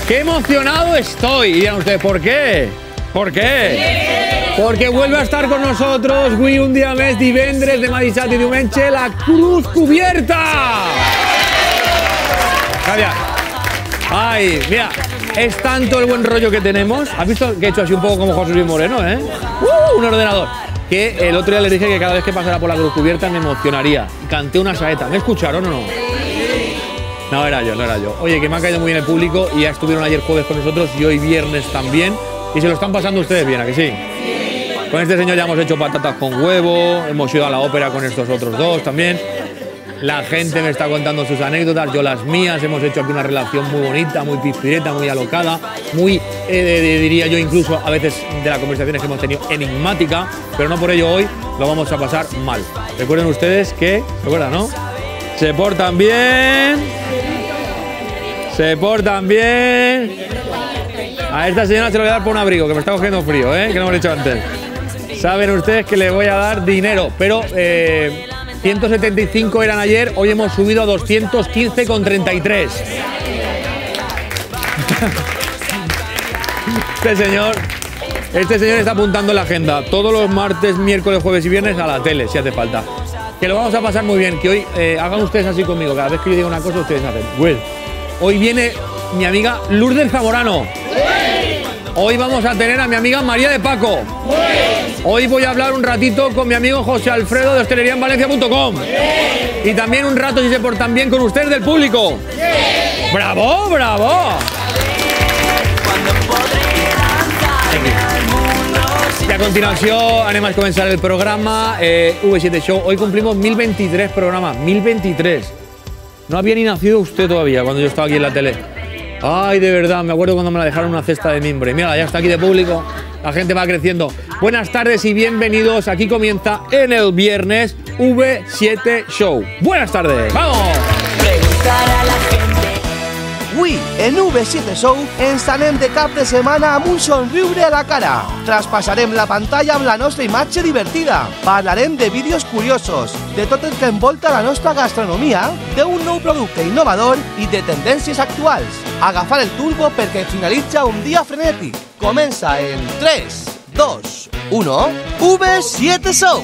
¡Qué emocionado estoy! Y dirán ustedes, ¿por qué? ¿Por qué? Porque vuelve a estar con nosotros avui un dia més divendres, demà dissabte i diumenge, la Cruz Cubierta. Gracias. Ay, mira, es tanto el buen rollo que tenemos. ¿Has visto que he hecho así un poco como José Luis Moreno, eh? Un ordenador. Que el otro día les dije que cada vez que pasara por la Cruz Cubierta me emocionaría. Canté una saeta. ¿Me escucharon o no? No era yo, no era yo. Oye, que me ha caído muy bien el público y ya estuvieron ayer jueves con nosotros y hoy viernes también. Y se lo están pasando ustedes bien, ¿a que sí? Con este señor ya hemos hecho patatas con huevo, hemos ido a la ópera con estos otros dos también. La gente me está contando sus anécdotas, yo las mías. Hemos hecho aquí una relación muy bonita, muy pispireta, muy alocada, muy, diría yo, incluso a veces de las conversaciones que hemos tenido, enigmática. Pero no por ello hoy lo vamos a pasar mal. Recuerden ustedes que, recuerdan, ¿no? Se portan bien. Se portan bien. A esta señora se lo voy a dar por un abrigo, que me está cogiendo frío, ¿eh? Que no hemos dicho antes. Saben ustedes que le voy a dar dinero, pero 175 eran ayer, hoy hemos subido a 215,33. Este señor está apuntando en la agenda todos los martes, miércoles, jueves y viernes a la tele, si hace falta. Que lo vamos a pasar muy bien, que hoy hagan ustedes así conmigo, cada vez que yo diga una cosa ustedes hacen. Well, hoy viene mi amiga Lourdes Zamorano. Hoy vamos a tener a mi amiga María de Paco. Hoy voy a hablar un ratito con mi amigo José Alfredo de hosteleriaenvalencia.com. Y también un rato, si se portan bien, con ustedes del público. ¡Bravo, bravo! Y a continuación, anem a comenzar el programa V7 Show. Hoy cumplimos 1023 programas, 1023. No había ni nacido usted todavía cuando yo estaba aquí en la tele. Ay, de verdad, me acuerdo cuando me la dejaron una cesta de mimbre. Mira, ya está aquí de público, la gente va creciendo. Buenas tardes y bienvenidos. Aquí comienza en el viernes V7 Show. Buenas tardes, ¡vamos! Preguntar a la gente. Avui, en V7 Show, ens anem de cap de setmana amb un somriure a la cara. Traspassarem la pantalla amb la nostra imatge divertida. Parlarem de vídeos curiosos, de tot el que envolta la nostra gastronomia, d'un nou producte innovador i de tendències actuals. Agafar el turbo perquè finalitza un dia frenètic. Comença en 3, 2, 1, V7 Show.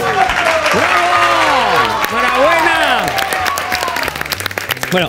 ¡Bravo! ¡Enhorabuena! Bueno,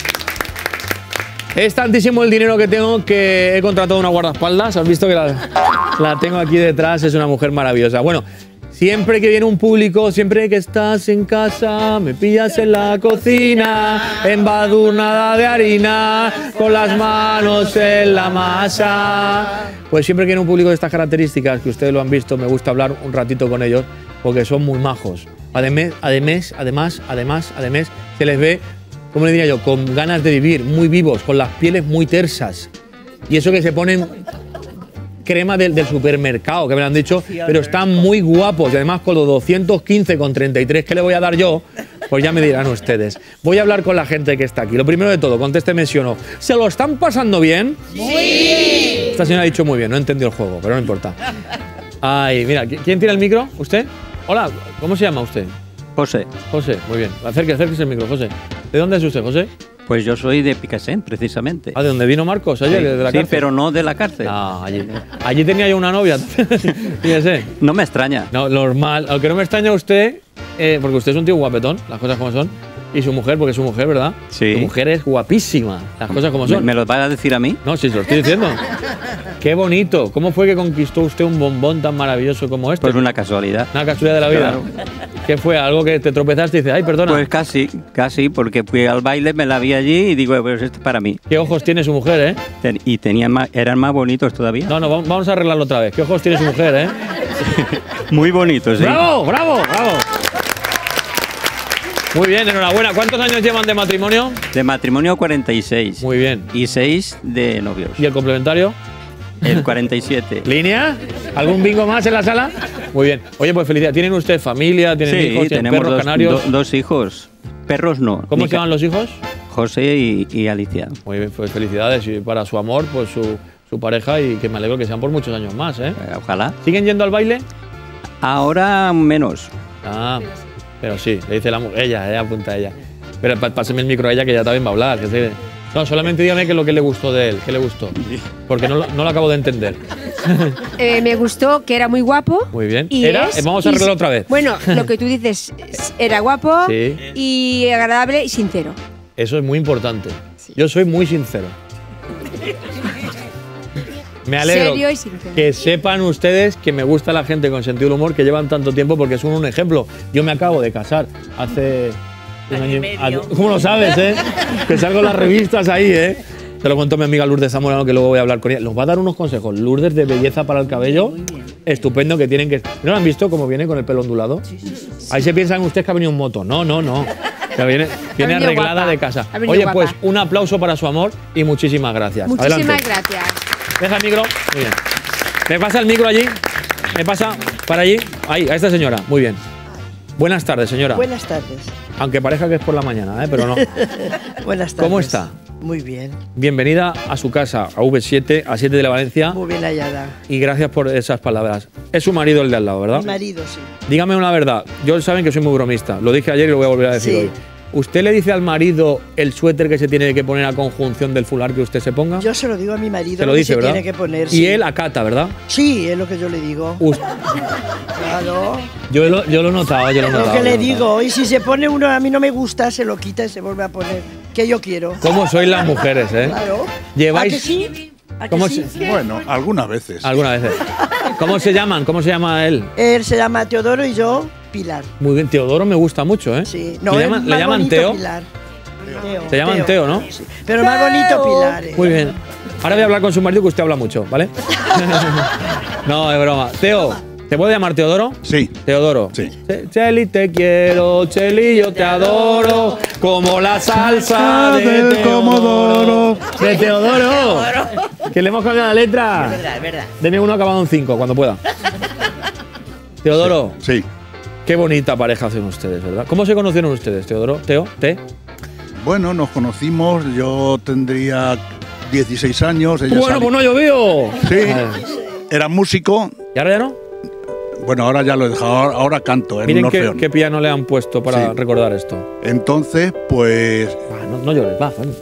es tantísimo el dinero que tengo que he contratado una guardaespaldas. ¿Has visto que la tengo aquí detrás? Es una mujer maravillosa. Bueno, siempre que viene un público, siempre que estás en casa, me pillas en la cocina, embadurnada de harina, con las manos en la masa. Pues siempre que viene un público de estas características, que ustedes lo han visto, me gusta hablar un ratito con ellos, porque son muy majos. Además, se les ve, ¿cómo le diría yo? Con ganas de vivir, muy vivos, con las pieles muy tersas. Y eso que se ponen crema del supermercado, que me lo han dicho, pero están muy guapos. Y además con los 215,33 que le voy a dar yo, pues ya me dirán ustedes. Voy a hablar con la gente que está aquí. Lo primero de todo, contésteme sí o no. ¿Se lo están pasando bien? ¡Sí! Esta señora ha dicho muy bien, no entendió el juego, pero no importa. Ay, mira, ¿quién tiene el micro? ¿Usted? Hola, ¿cómo se llama usted? José. José, muy bien. Acérquese el micro, José. ¿De dónde es usted, José? Pues yo soy de Picassent, precisamente. Ah, ¿de dónde vino Marcos ayer? Sí, ¿De la sí, cárcel? pero no de la cárcel. Ah, allí tenía yo una novia. Fíjese. No me extraña. No, normal. Aunque no me extraña usted, porque usted es un tío guapetón, las cosas como son. Y su mujer, porque es su mujer, ¿verdad? Sí. Su mujer es guapísima, las cosas como son. ¿Me lo vas a decir a mí? No, sí, se lo estoy diciendo. Qué bonito. ¿Cómo fue que conquistó usted un bombón tan maravilloso como este? Pues una casualidad. Una casualidad de la vida. Claro. ¿Qué fue? ¿Algo que te tropezaste y dices, ay, perdona? Pues casi, porque fui al baile, me la vi allí y digo, pues esto es para mí. ¿Qué ojos tiene su mujer, Y eran más bonitos todavía. No, vamos a arreglarlo otra vez. ¿Qué ojos tiene su mujer, Muy bonitos, sí. ¡Bravo, bravo, bravo! Muy bien, enhorabuena. ¿Cuántos años llevan de matrimonio? De matrimonio 46. Muy bien. Y 6 de novios. ¿Y el complementario? El 47. ¿Línea? ¿Algún bingo más en la sala? Muy bien. Oye, pues felicidades. ¿Tienen ustedes familia? ¿Tienen hijos? Sí, ¿Tienen tenemos perros canarios? dos hijos. Perros no. ¿Cómo se llaman los hijos? José y Alicia. Muy bien, pues felicidades. Y para su amor, pues su pareja, y que me alegro que sean por muchos años más, ¿eh? Ojalá. ¿Siguen yendo al baile? Ahora menos. Ah, pero sí, le dice la mujer. Ella apunta a ella. Pero páseme el micro a ella, que ya también va a hablar. Que No, solamente dígame qué es lo que le gustó de él. ¿Qué le gustó? Porque no lo acabo de entender. Me gustó que era muy guapo. Muy bien. Y Vamos a arreglarlo otra vez. Bueno, lo que tú dices, era guapo Sí. y agradable y sincero. Eso es muy importante. Yo soy muy sincero. Me alegro Serio y sincero. que sepan ustedes que me gusta la gente con sentido del humor que llevan tanto tiempo porque son un ejemplo. Yo me acabo de casar hace un año y medio. ¿Cómo lo sabes, eh? Que salgo en las revistas ahí, eh. Te lo contó mi amiga Lourdes Zamorano, que luego voy a hablar con ella. Nos va a dar unos consejos. Lourdes de belleza para el cabello. Estupendo, que tienen que… ¿No lo han visto cómo viene con el pelo ondulado? Ahí se piensan ustedes que ha venido en moto. No, no, no. Que viene venido arreglada guapa. de casa. Ha venido Oye, guapa. pues un aplauso para su amor y muchísimas gracias. Muchísimas Adelante. gracias. Deja el micro. Muy bien. ¿Me pasa el micro allí? ¿Me pasa para allí? Ahí, a esta señora. Muy bien. Buenas tardes, señora. Buenas tardes. Aunque parezca que es por la mañana, pero no. Buenas tardes. ¿Cómo está? Muy bien. Bienvenida a su casa, a V7, a 7 de la Valencia. Muy bien hallada. Y gracias por esas palabras. Es su marido el de al lado, ¿verdad? Mi marido, sí. Dígame una verdad. Yo saben que soy muy bromista. Lo dije ayer y lo voy a volver a decir Sí. hoy. ¿Usted le dice al marido el suéter que se tiene que poner a conjunción del fular que usted se ponga? Yo se lo digo a mi marido. Se lo que dice, se ¿verdad? tiene que poner. Y sí. él acata, ¿verdad? Sí, es lo que yo le digo. Claro. Yo lo he notado, yo lo he Lo notado. que le yo lo he notado. digo. Y si se pone uno a mí no me gusta, se lo quita y se vuelve a poner. Que yo quiero. ¿Cómo sois las mujeres, eh? Claro. Lleváis… ¿A que sí? ¿A que ¿Cómo sí? Bueno, algunas veces. Algunas veces. ¿Cómo se llaman? ¿Cómo se llama él? Él se llama Teodoro y yo Pilar. Muy bien, Teodoro me gusta mucho, ¿eh? Sí. ¿Le es llaman, más bonito Teo? Pilar. Teo. Se llaman Teo, ¿no? Sí. Pero más bonito Pilar. Muy bien. Ahora voy a hablar con su marido que usted habla mucho, ¿vale? No, es broma. Teo, ¿te puedo llamar Teodoro? Sí. Teodoro. Sí. Cheli, te quiero, Cheli, yo te adoro, como la salsa de Teodoro. ¡De Teodoro! Que le hemos cambiado la letra. Es verdad. Deme uno acabado en 5, cuando pueda. Teodoro, Sí. qué bonita pareja hacen ustedes, ¿verdad? ¿Cómo se conocieron ustedes, Teodoro? ¿Teo? ¿Te? Bueno, nos conocimos, yo tendría 16 años. Ella Bueno, sali- pues no llovió. Sí, Vale. era músico. ¿Y ahora ya no? Bueno, ahora ya lo he dejado, ahora canto en Miren un qué, orfeón. qué piano le han puesto para Sí. recordar esto. Entonces, pues Va, no llores, va, Fanny.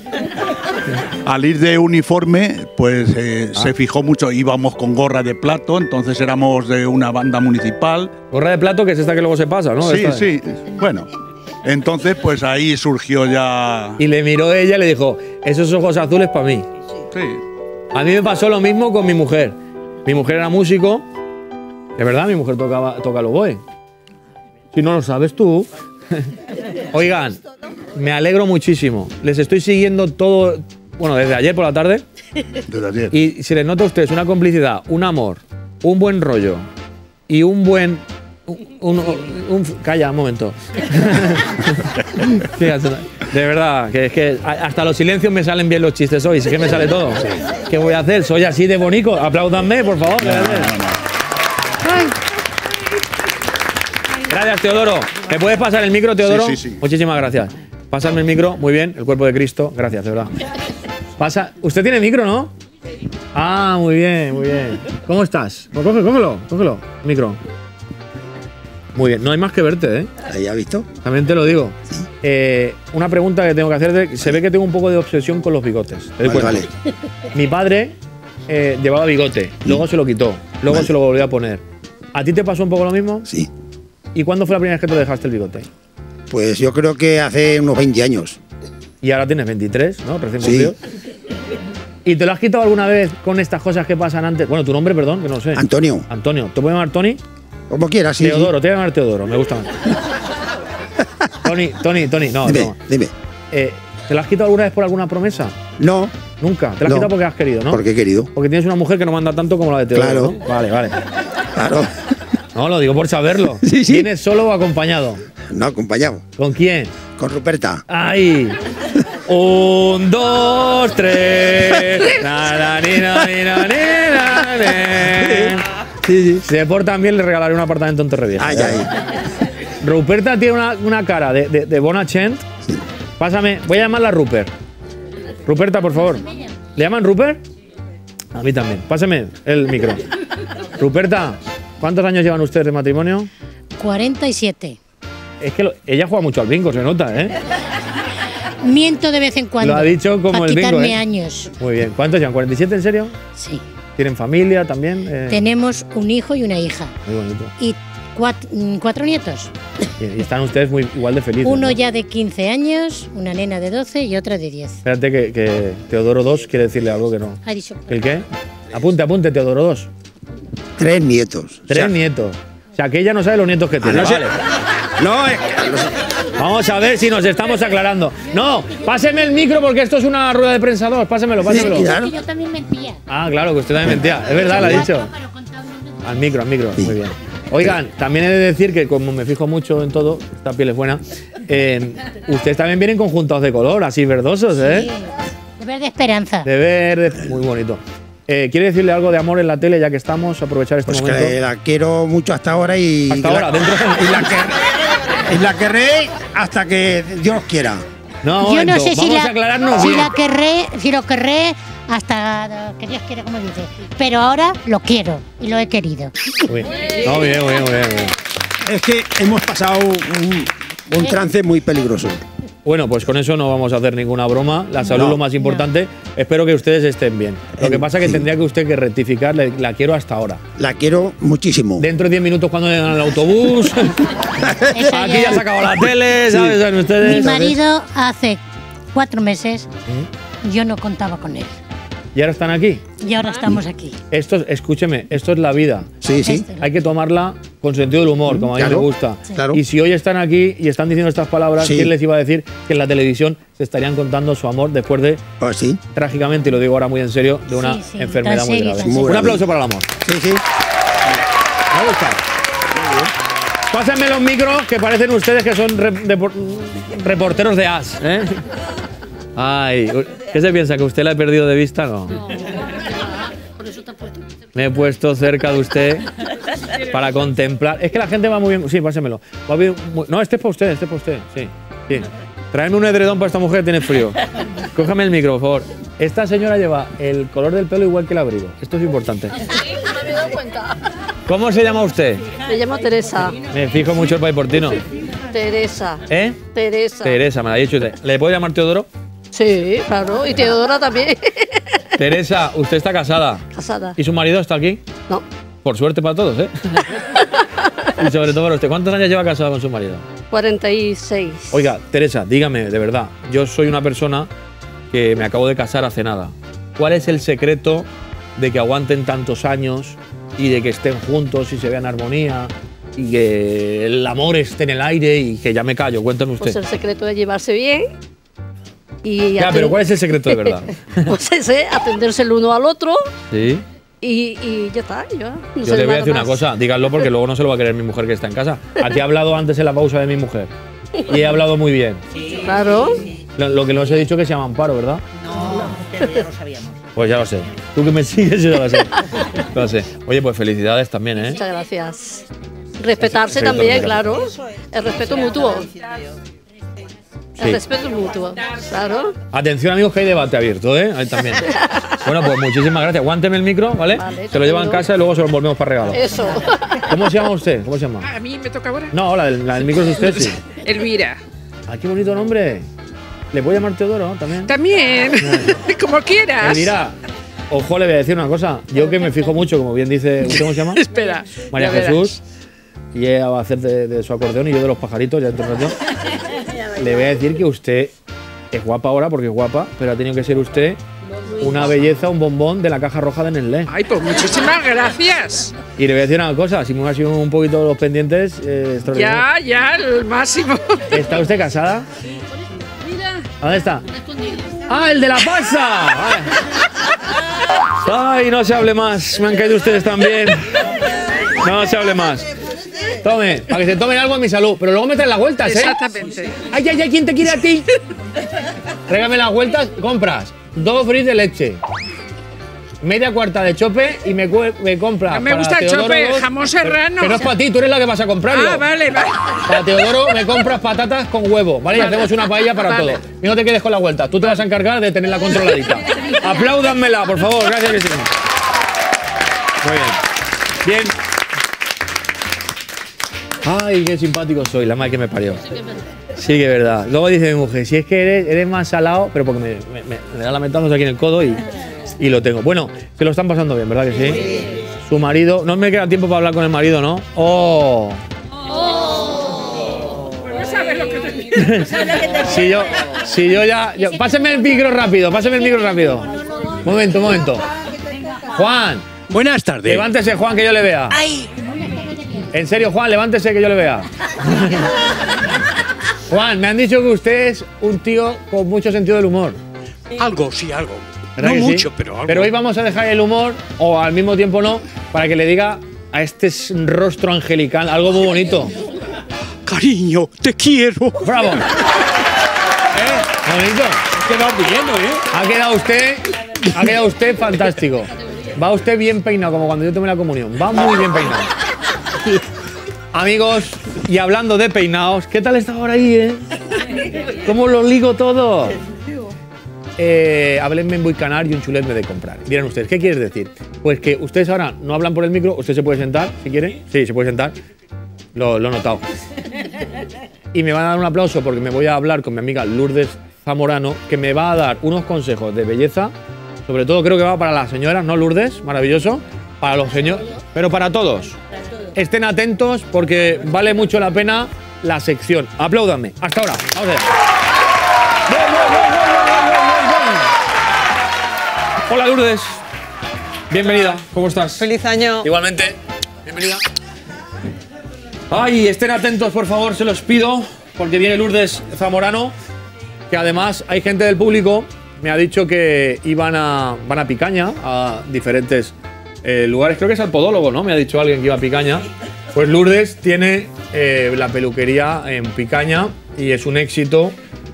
al ir de uniforme, pues Ah. se fijó mucho, íbamos con gorra de plato, entonces éramos de una banda municipal. Gorra de plato, que es esta que luego se pasa, ¿no? Sí, Esta- sí, bueno. Entonces, pues ahí surgió ya… Y le miró ella y le dijo, esos ojos azules para mí. Sí. A mí me pasó lo mismo con mi mujer. Mi mujer era músico. De verdad, mi mujer toca el oboe. Si no lo sabes tú. Oigan, me alegro muchísimo. Les estoy siguiendo todo, bueno, desde ayer por la tarde. Desde ayer. Y se les nota a ustedes una complicidad, un amor, un buen rollo y un buen… calla, un momento. Fíjate, de verdad, que es que hasta los silencios me salen bien los chistes hoy, sí que me sale todo. ¿Qué voy a hacer? Soy así de bonito. Apláudanme, por favor. Ay. Gracias, Teodoro. ¿Me puedes pasar el micro, Teodoro? Sí, sí, sí. Muchísimas gracias. Pásame el micro, muy bien, el cuerpo de Cristo. Gracias, de verdad. Pasa. ¿Usted tiene micro, no? Ah, muy bien, muy bien. ¿Cómo estás? Pues cógelo, micro. Muy bien, no hay más que verte, ¿eh? ¿Ahí has visto? También te lo digo. Una pregunta que tengo que hacerte. Se ve que tengo un poco de obsesión con los bigotes. Te doy Vale, cuenta. Mi padre llevaba bigote, luego se lo quitó, luego Vale. se lo volvió a poner. ¿A ti te pasó un poco lo mismo? Sí. ¿Y cuándo fue la primera vez que te dejaste el bigote? Pues yo creo que hace unos 20 años. Y ahora tienes 23, ¿no? Recién Sí. cumplido. ¿Y te lo has quitado alguna vez con estas cosas que pasan antes? Bueno, tu nombre, perdón, que no sé. Antonio. Antonio. ¿Te puedo llamar Tony? Como quieras, sí. Teodoro, te voy a llamar Teodoro, me gusta más. Tony, no, Dime, no. dime. ¿Te lo has quitado alguna vez por alguna promesa? No, Nunca. Te lo has No. quitado porque has querido, ¿no? porque he querido. Porque tienes una mujer que no manda tanto como la de Teodoro, Claro. ¿no? Vale. Claro. No, lo digo por saberlo. Sí, sí. ¿Vienes solo o acompañado? No, acompañado. ¿Con quién? Con Ruperta. ¡Ay! 1, 2, 3. Na, na, ni, na, ni, na, ni, na, ni. Sí, sí. Si se portan bien, le regalaré un apartamento en Torrevieja. Ay, ay. Ruperta tiene una cara de bona gent. Pásame, voy a llamarla Rupert. Ruperta, por favor. ¿Le llaman Rupert? A mí también. Pásame el micro. Ruperta, ¿cuántos años llevan ustedes de matrimonio? 47. Es que ella juega mucho al bingo, se nota, ¿eh? Miento de vez en cuando. Lo ha dicho como para el bingo, quitarme ¿eh? años. Muy bien. ¿Cuántos llevan? ¿47 en serio? Sí. ¿Tienen familia también? Tenemos un hijo y una hija. Muy bonito. Y cuatro nietos. Y están ustedes igual de felices. Uno ¿no? ya de 15 años, una nena de 12 y otra de 10. Espérate que Teodoro 2 quiere decirle algo que no. Ha dicho. ¿El qué? Apunte, Teodoro 2. 3 nietos. 3 nietos. O sea, que ella no sabe los nietos que tiene. no sé. Vale. No, es Vamos a ver si nos estamos aclarando. No, páseme el micro porque esto es una rueda de prensa 2. Pásemelo. Sí, claro. Yo también mentía. Ah, claro, que usted también mentía. Es verdad, lo ha dicho. Al micro, muy bien. Oigan, también he de decir que como me fijo mucho en todo, esta piel es buena, ustedes también vienen conjuntados de color, así verdosos, ¿eh? Sí. De verde esperanza. De verde, muy bonito. ¿Quiere decirle algo de amor en la tele ya que estamos? Aprovechar este Pues momento. que la quiero mucho hasta ahora y. Hasta ahora, dentro y la querré hasta que Dios quiera. No, Yo no sé vamos a aclararnos si bien. si lo querré hasta que Dios quiera, como dice. Pero ahora lo quiero y lo he querido. Uy. No, bien. Es que hemos pasado un trance muy peligroso. Bueno, pues con eso no vamos a hacer ninguna broma. La salud es lo más importante. Espero que ustedes estén bien. Lo que pasa es que tendría que usted que rectificar, la quiero hasta ahora. La quiero muchísimo. Dentro de 10 minutos cuando vengan al autobús. Aquí ya se acabó la tele, ¿sabes? ¿Saben ustedes? Mi marido hace 4 meses, yo no contaba con él. ¿Y ahora están aquí? Y ahora estamos aquí. Escúcheme, esto es la vida. Sí. Hay que tomarla con sentido del humor, como a mí me gusta. Claro. Y si hoy están aquí y están diciendo estas palabras, ¿quién les iba a decir que en la televisión se estarían contando su amor después de, trágicamente, y lo digo ahora muy en serio, de una enfermedad muy grave? Un aplauso para el amor. Sí. Me gusta. Pásenme los micros, que parecen ustedes que son reporteros de As. Ay, ¿qué se piensa? ¿Que usted la ha perdido de vista? No. Por eso te has puesto. Me he puesto cerca de usted para contemplar. Es que la gente va muy bien. Sí, pásemelo. Va bien, no, este es para usted, Sí. Tráeme un edredón para esta mujer que tiene frío. Cójame el micro, por favor. Esta señora lleva el color del pelo igual que el abrigo. Esto es importante. Sí, me he dado cuenta. ¿Cómo se llama usted? Me llamo Teresa. Me fijo mucho el paiportino. Teresa. ¿Eh? Teresa. Teresa, me la ha dicho usted. ¿Le puedo llamar Teodoro? Sí, claro. Y Teodora también. Teresa, usted está casada. Casada. ¿Y su marido está aquí? No. Por suerte para todos, ¿eh? Y sobre todo para usted. ¿Cuántos años lleva casado con su marido? 46. Oiga, Teresa, dígame, de verdad. Yo soy una persona que me acabo de casar hace nada. ¿Cuál es el secreto de que aguanten tantos años y de que estén juntos y se vean armonía y que el amor esté en el aire y que ya me callo? Cuéntame usted. Pues el secreto es llevarse bien. Y Ya, pero ¿cuál es el secreto de verdad? Pues ese, atenderse el uno al otro Sí. y ya está. No Yo sé le voy a nada decir una más. cosa, díganlo porque luego no se lo va a querer mi mujer que está en casa. Aquí he hablado antes en la pausa de mi mujer y he hablado muy bien. Claro. Lo que no os he dicho es que se llama Amparo, ¿verdad? No, pero ya lo sabíamos. Pues ya lo sé. Tú que me sigues, yo ya lo sé. Lo sé. Oye, pues felicidades también, ¿eh? Muchas gracias. Respetarse Sí, también, sí, claro. El respeto mutuo. Sí. El respeto mutuo, claro. Atención, amigos, que hay debate abierto, ¿eh? Ahí también. Bueno, pues muchísimas gracias. Aguánteme el micro, ¿vale? Se lo lleva en casa y luego se lo volvemos para regalo. Eso. ¿Cómo se llama usted? ¿Cómo se llama? ¿A mí me toca ahora? No, la del micro es usted, sí. Elvira. ¡Ay, qué bonito nombre! ¿Le puedo llamar Teodoro, no? También. También. Como quieras. Elvira, ojo, le voy a decir una cosa. Yo que me fijo mucho, como bien dice, ¿usted cómo se llama? Espera. María ya verás. Jesús. Y ella va a hacer de su acordeón y yo de los pajaritos, ya dentro de un rato. Le voy a decir que usted es guapa ahora porque es guapa, pero ha tenido que ser usted una belleza, un bombón de la caja roja de Nestlé. Ay, pues muchísimas gracias. Y le voy a decir una cosa, si me hubiera sido un poquito los pendientes, extraordinario. Ya, el máximo. ¿Está usted casada? Mira. ¿Dónde está? ¡Ah, el de la pasta! ¡Ay, no se hable más! Me han caído ustedes también. No se hable más. Tome, para que se tomen algo en mi salud. Pero luego me traen las vueltas, ¿eh? Exactamente. ¡Ay, ay, ay! ¿Quién te quiere a ti? Tráigame las vueltas, compras 2 fris de leche, media cuarta de chope y me compras. No me para gusta el Teodoro chope, 2, jamón serrano. Que no es para ti, tú eres la que vas a comprarlo. Ah, vale. Para Teodoro me compras patatas con huevo, ¿vale? Y hacemos una paella para todo. Y no te quedes con la vuelta. Tú te vas a encargar de tenerla controladita. Apláudanmela, por favor. Gracias, Cristina. Muy bien. Bien. Ay, qué simpático soy, la madre que me parió. Sí que es verdad. Luego dice mi mujer, si es que eres más salado, pero porque me da la metamos aquí en el codo y lo tengo. Bueno, se lo están pasando bien, ¿verdad que sí? Su marido, no me queda tiempo para hablar con el marido, ¿no? ¡Oh! Pues no sabes lo que te digo. Si yo ya... Páseme el micro rápido, Momento. Juan. Buenas tardes. Levántese, Juan, que yo le vea. ¡Ay! En serio, Juan, levántese que yo le vea. Juan, me han dicho que usted es un tío con mucho sentido del humor. Algo, sí, algo. ¿Verdad No que sí? mucho, pero algo. Pero hoy vamos a dejar el humor, o al mismo tiempo no, para que le diga a este rostro angelical algo muy bonito. Cariño, te quiero. ¡Bravo! Bonito. Has quedado bien, ¿eh? Ha quedado usted fantástico. Va usted bien peinado, como cuando yo tomé la comunión. Va muy bien peinado. Amigos, y hablando de peinados, ¿qué tal está ahora ahí, ¿Cómo lo ligo todo? Háblenme en Buicanar y un chulet me de comprar. Dirán ustedes, ¿qué quieres decir? Pues que ustedes ahora no hablan por el micro, usted se puede sentar, si quiere. Sí, se puede sentar. Lo he notado. Y me van a dar un aplauso porque me voy a hablar con mi amiga Lourdes Zamorano, que me va a dar unos consejos de belleza. Sobre todo creo que va para las señoras, ¿no, Lourdes? Maravilloso. Para los señores, pero para todos. Estén atentos porque vale mucho la pena la sección. Apláudanme. Hasta ahora. Vamos allá. Hola, Lourdes. Bienvenida. ¿Cómo estás? Feliz año. Igualmente. Bienvenida. Ay, estén atentos, por favor, se los pido, porque viene Lourdes Zamorano, que además hay gente del público, me ha dicho que van a Picaña, a diferentes lugares, creo que es al podólogo, ¿no? Me ha dicho alguien que iba a Picaña. Pues Lourdes tiene la peluquería en Picaña y es un éxito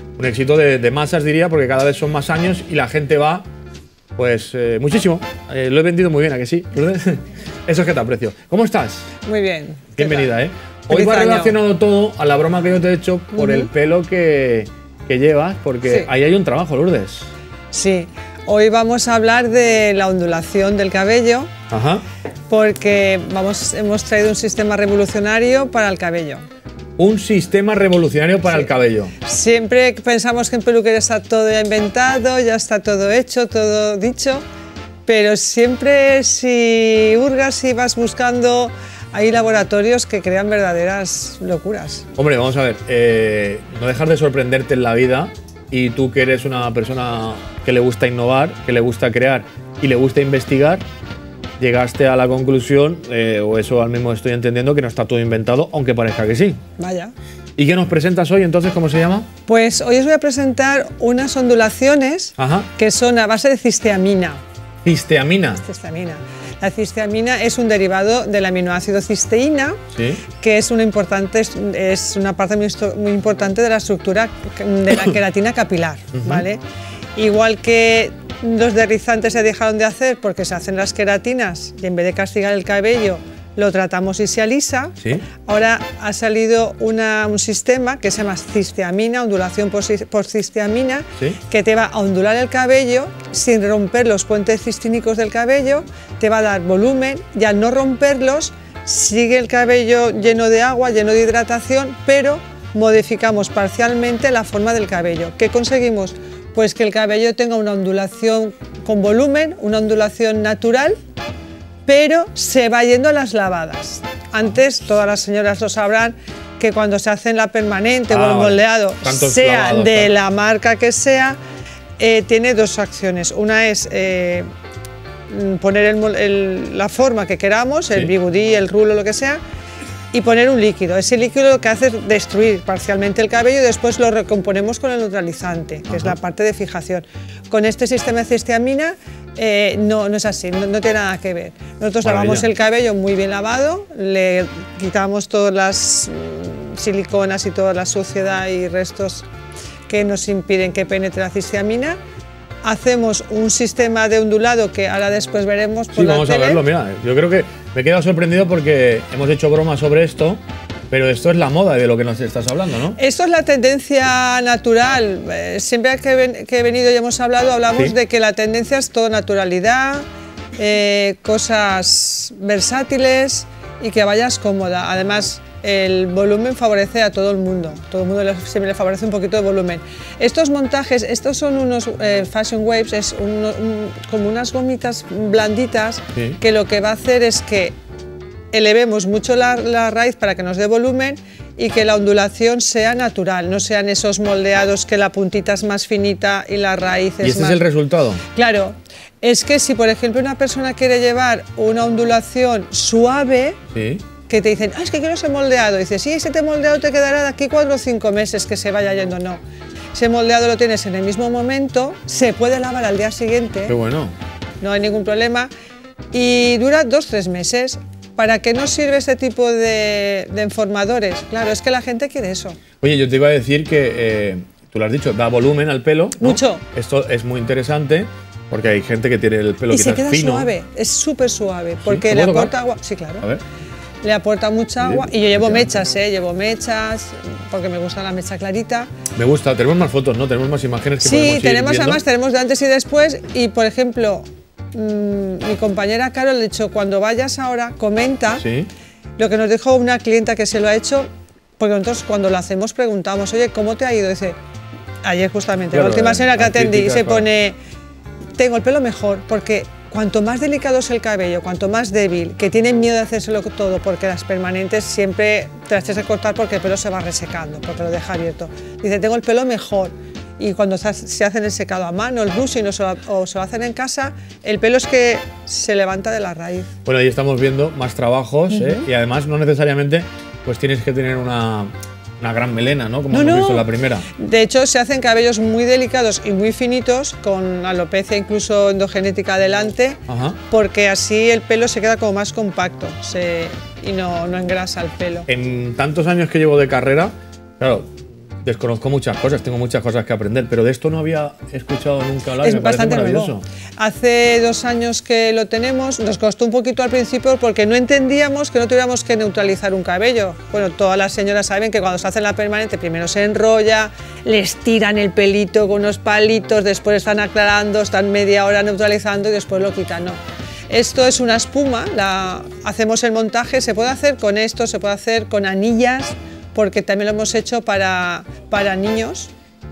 de masas, diría, porque cada vez son más años y la gente va, pues, muchísimo. Lo he vendido muy bien, ¿a que sí, Lourdes? Eso es que te aprecio. ¿Cómo estás? Muy bien. Bienvenida, Hoy va relacionado todo a la broma que yo te he hecho por el pelo que llevas, porque Sí. ahí hay un trabajo, Lourdes. Sí, hoy vamos a hablar de la ondulación del cabello, Ajá. porque hemos traído un sistema revolucionario para el cabello. Un sistema revolucionario para el cabello. Siempre pensamos que en peluquería está todo ya inventado, ya está todo hecho, todo dicho, pero siempre si hurgas y vas buscando, hay laboratorios que crean verdaderas locuras. Hombre, vamos a ver, no dejas de sorprenderte en la vida y tú que eres una persona que le gusta innovar, que le gusta crear y le gusta investigar, llegaste a la conclusión, o eso al mismo estoy entendiendo, que no está todo inventado, aunque parezca que sí. Vaya. ¿Y qué nos presentas hoy entonces? ¿Cómo se llama? Pues hoy os voy a presentar unas ondulaciones Ajá. que son a base de cisteamina. Cisteamina. Cisteamina. La cisteamina es un derivado del aminoácido cisteína, Sí. que es una parte muy importante de la estructura de la queratina capilar, ¿vale? Igual que los derrizantes se dejaron de hacer porque se hacen las queratinas y en vez de castigar el cabello lo tratamos y se alisa, Sí. ahora ha salido un sistema que se llama cisteamina, ondulación por cisteamina, Sí. que te va a ondular el cabello sin romper los puentes cistínicos del cabello, te va a dar volumen y al no romperlos sigue el cabello lleno de agua, lleno de hidratación, pero modificamos parcialmente la forma del cabello. ¿Qué conseguimos? Pues que el cabello tenga una ondulación con volumen, una ondulación natural, pero se va yendo a las lavadas. Antes, todas las señoras lo sabrán, que cuando se hacen la permanente o el vale. moldeado, Tantos sea lavados, de claro. la marca que sea, tiene dos acciones. Una es poner la forma que queramos, el Sí. bigudí, el rulo, lo que sea, y poner un líquido. Ese líquido lo que hace es destruir parcialmente el cabello y después lo recomponemos con el neutralizante, que es la parte de fijación. Con este sistema de cisteamina no es así, no tiene nada que ver. Nosotros Maravilla. lavamos el cabello muy bien lavado, le quitamos todas las siliconas y toda la suciedad y restos que nos impiden que penetre la cisteamina. Hacemos un sistema de ondulado que ahora después veremos por Sí, la vamos a tele. verlo, mira. Yo creo que me he quedado sorprendido porque hemos hecho bromas sobre esto, pero esto es la moda de lo que nos estás hablando, ¿no? Esto es la tendencia natural. Siempre que he venido y hemos hablado, hablamos Sí. de que la tendencia es todo naturalidad, cosas versátiles y que vayas cómoda. Además, el volumen favorece a todo el mundo siempre le favorece un poquito de volumen. Estos montajes, estos son unos Fashion Waves, es como unas gomitas blanditas que lo que va a hacer es que elevemos mucho la raíz para que nos dé volumen y que la ondulación sea natural, no sean esos moldeados que la puntita es más finita y la raíz es más... ¿Y este es el resultado? Claro, es que si por ejemplo una persona quiere llevar una ondulación suave, que te dicen, es que quiero ese moldeado, dices, sí, ese moldeado te quedará de aquí 4 o 5 meses que se vaya yendo, no. Ese moldeado lo tienes en el mismo momento, se puede lavar al día siguiente. Qué bueno. No hay ningún problema y dura 2 o 3 meses. ¿Para qué nos sirve este tipo de informadores? Claro, es que la gente quiere eso. Oye, yo te iba a decir que, tú lo has dicho, da volumen al pelo, ¿no? Mucho. Esto es muy interesante porque hay gente que tiene el pelo y quizás se queda fino. suave, es súper suave, porque le aporta agua. Sí, claro. A ver. Le aporta mucha agua y yo llevo mechas, llevo mechas porque me gusta la mecha clarita. Me gusta, tenemos más fotos, ¿no? Tenemos más imágenes que podemos ir tenemos viendo. además, tenemos de antes y después y por ejemplo, mi compañera Carol, de hecho, cuando vayas ahora, comenta lo que nos dijo una clienta que se lo ha hecho, porque nosotros cuando lo hacemos preguntamos, oye, ¿cómo te ha ido? Dice, ayer justamente, la última señora que atendí, se pone, tengo el pelo mejor, porque cuanto más delicado es el cabello, cuanto más débil, que tienen miedo de hacérselo todo, porque las permanentes siempre te las tienes que cortar porque el pelo se va resecando, porque lo deja abierto. Dice, tengo el pelo mejor. Y cuando se hacen el secado a mano, el brushing o se lo hacen en casa, el pelo es que se levanta de la raíz. Bueno, ahí estamos viendo más trabajos y además no necesariamente pues tienes que tener una gran melena, ¿no? Como hemos visto en la primera. De hecho, se hacen cabellos muy delicados y muy finitos, con alopecia incluso endogenética adelante, porque así el pelo se queda como más compacto y no engrasa el pelo. En tantos años que llevo de carrera, claro, desconozco muchas cosas, tengo muchas cosas que aprender, pero de esto no había escuchado nunca hablar. Es me parece bastante maravilloso. nuevo. Hace 2 años que lo tenemos, nos costó un poquito al principio porque no entendíamos que no tuviéramos que neutralizar un cabello. Bueno, todas las señoras saben que cuando se hacen la permanente primero se enrolla, les tiran el pelito con unos palitos, después están aclarando, están media hora neutralizando y después lo quitan. No. Esto es una espuma, hacemos el montaje, se puede hacer con esto, se puede hacer con anillas, porque también lo hemos hecho para niños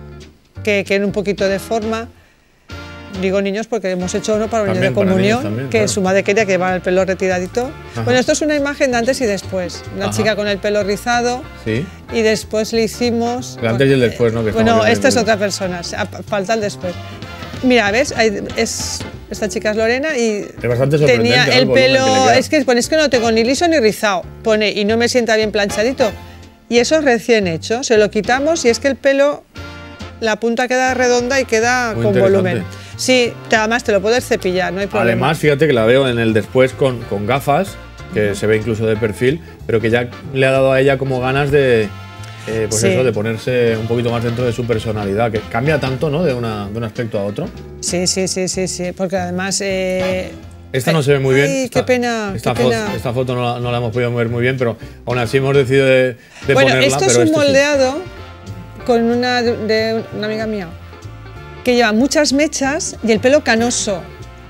que quieren un poquito de forma. Digo niños porque hemos hecho uno para un niño de comunión, que su madre quería que llevara el pelo retiradito. Bueno, esto es una imagen de antes y después. Una chica con el pelo rizado y después le hicimos... El antes y el después, ¿no? Que bueno, esta es otra persona, falta el después. Mira, ¿ves? Esta chica es Lorena y es bastante tenía el pelo... Es que no lo tengo ni liso ni rizado. Pone, y no me sienta bien planchadito. Y eso es recién hecho, se lo quitamos y es que el pelo, la punta queda redonda y queda con volumen. Sí, además te lo puedes cepillar, no hay problema. Además, fíjate que la veo en el después con gafas, que se ve incluso de perfil, pero que ya le ha dado a ella como ganas de, pues eso, de ponerse un poquito más dentro de su personalidad, que cambia tanto, ¿no? De un aspecto a otro. Sí, porque además... Esta no se ve muy bien. Ay, qué pena. Esta foto no la hemos podido ver muy bien, pero aún así hemos decidido de ponerla. Bueno, esto es un moldeado con de una amiga mía que lleva muchas mechas y el pelo canoso.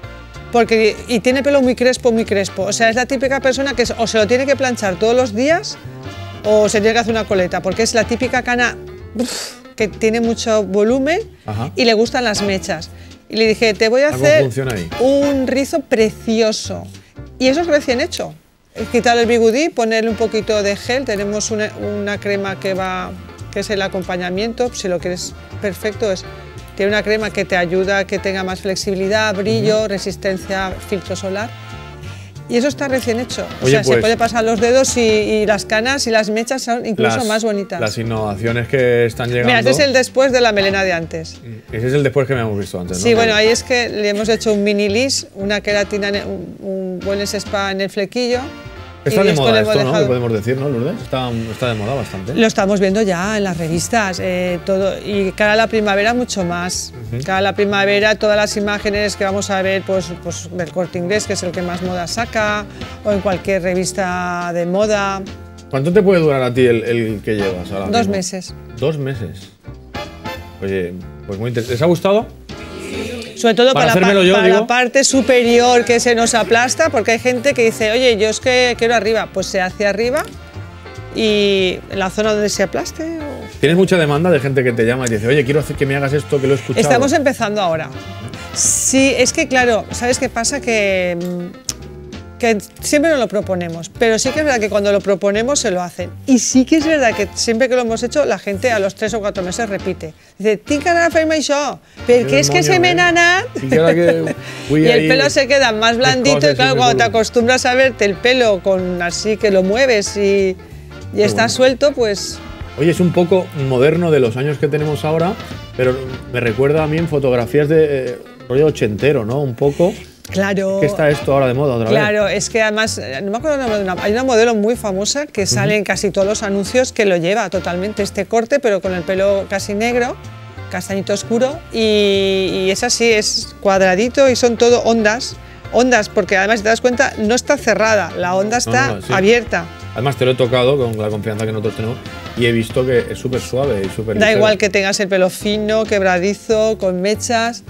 Y tiene pelo muy crespo, muy crespo. O sea, es la típica persona que o se lo tiene que planchar todos los días o se tiene que hacer una coleta, porque es la típica cana que tiene mucho volumen y le gustan las mechas. Y le dije, te voy a hacer un rizo precioso. Y eso es recién hecho. Quitar el bigudí, ponerle un poquito de gel. Tenemos una crema que es el acompañamiento. Si lo quieres perfecto, tiene una crema que te ayuda a que tenga más flexibilidad, brillo, resistencia, filtro solar. Y eso está recién hecho. O sea, se puede pasar los dedos y las canas y las mechas son incluso más bonitas. Las innovaciones que están llegando. Mira, este es el después de la melena de antes. Ese es el después que habíamos visto antes, ¿no? Sí, bueno, ahí es que le hemos hecho un mini lis, una queratina, un wellness spa en el flequillo. Está de moda esto, ¿no? Podemos decir, ¿no, Lourdes? Está de moda bastante. Lo estamos viendo ya en las revistas, todo, y cara a la primavera mucho más. Cara a la primavera todas las imágenes que vamos a ver pues del Corte Inglés, que es el que más moda saca, o en cualquier revista de moda. ¿Cuánto te puede durar a ti el que llevas ahora mismo? 2 meses. 2 meses. Oye, pues muy interesante. ¿Les ha gustado? Sobre todo para la parte superior que se nos aplasta, porque hay gente que dice, oye, yo es que quiero arriba, pues se hace arriba y en la zona donde se aplaste. ¿Tienes mucha demanda de gente que te llama y te dice, oye, quiero hacer que me hagas esto, que lo he escuchado? Estamos empezando ahora. Sí, es que claro, ¿sabes qué pasa? Que siempre nos lo proponemos, pero sí que es verdad que cuando lo proponemos se lo hacen. Y sí que es verdad que siempre que lo hemos hecho, la gente a los 3 o 4 meses repite. Dice, tinc que anar a fer-me això, perquè és que se me n'ha anat. Y el pelo se queda más blandito y claro, cuando te acostumbras a verte el pelo con así que lo mueves y está suelto, pues... Oye, es un poco moderno de los años que tenemos ahora, pero me recuerda a mí en fotografías de rollo ochentero, ¿no? Un poco. Claro. ¿Qué está esto ahora de moda otra vez? Claro, es que además, no me acuerdo el nombre de hay una modelo muy famosa que sale en casi todos los anuncios que lo lleva totalmente este corte, pero con el pelo casi negro, castañito oscuro, y es así, es cuadradito y son todo ondas, porque además si te das cuenta no está cerrada, la onda está abierta. Además te lo he tocado con la confianza que nosotros tenemos y he visto que es súper suave y súper ligero. Da igual que tengas el pelo fino, quebradizo, con mechas.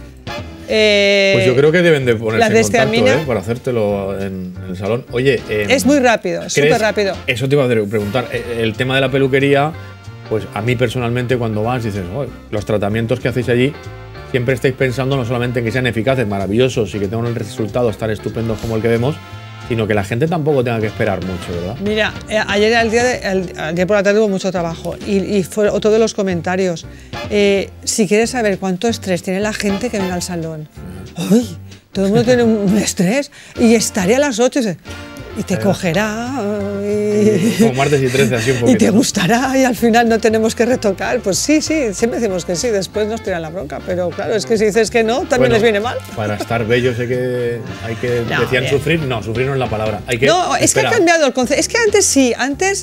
Pues yo creo que deben de ponerse en contacto para hacértelo en el salón. Oye, es muy rápido, súper rápido. Eso te iba a preguntar. El tema de la peluquería, pues a mí personalmente cuando vas dices, los tratamientos que hacéis allí siempre estáis pensando no solamente en que sean eficaces, maravillosos y que tengan resultados tan estupendos como el que vemos, sino que la gente tampoco tenga que esperar mucho, ¿verdad? Mira, ayer al día por la tarde hubo mucho trabajo y fue todos los comentarios. Si quieres saber cuánto estrés tiene la gente que venga al salón. ¡Ay! Todo el mundo tiene un estrés y estaré a las 8 y te cogerá. Como martes y 13, así un poquito. Y te gustará y al final no tenemos que retocar. Pues sí, siempre decimos que sí, después nos tiran la bronca. Pero claro, es que si dices que no, también les viene mal. Para estar bello sé que hay que… decían sufrir, no, sufrir no es la palabra. Hay que es que ha cambiado el concepto. Es que antes sí,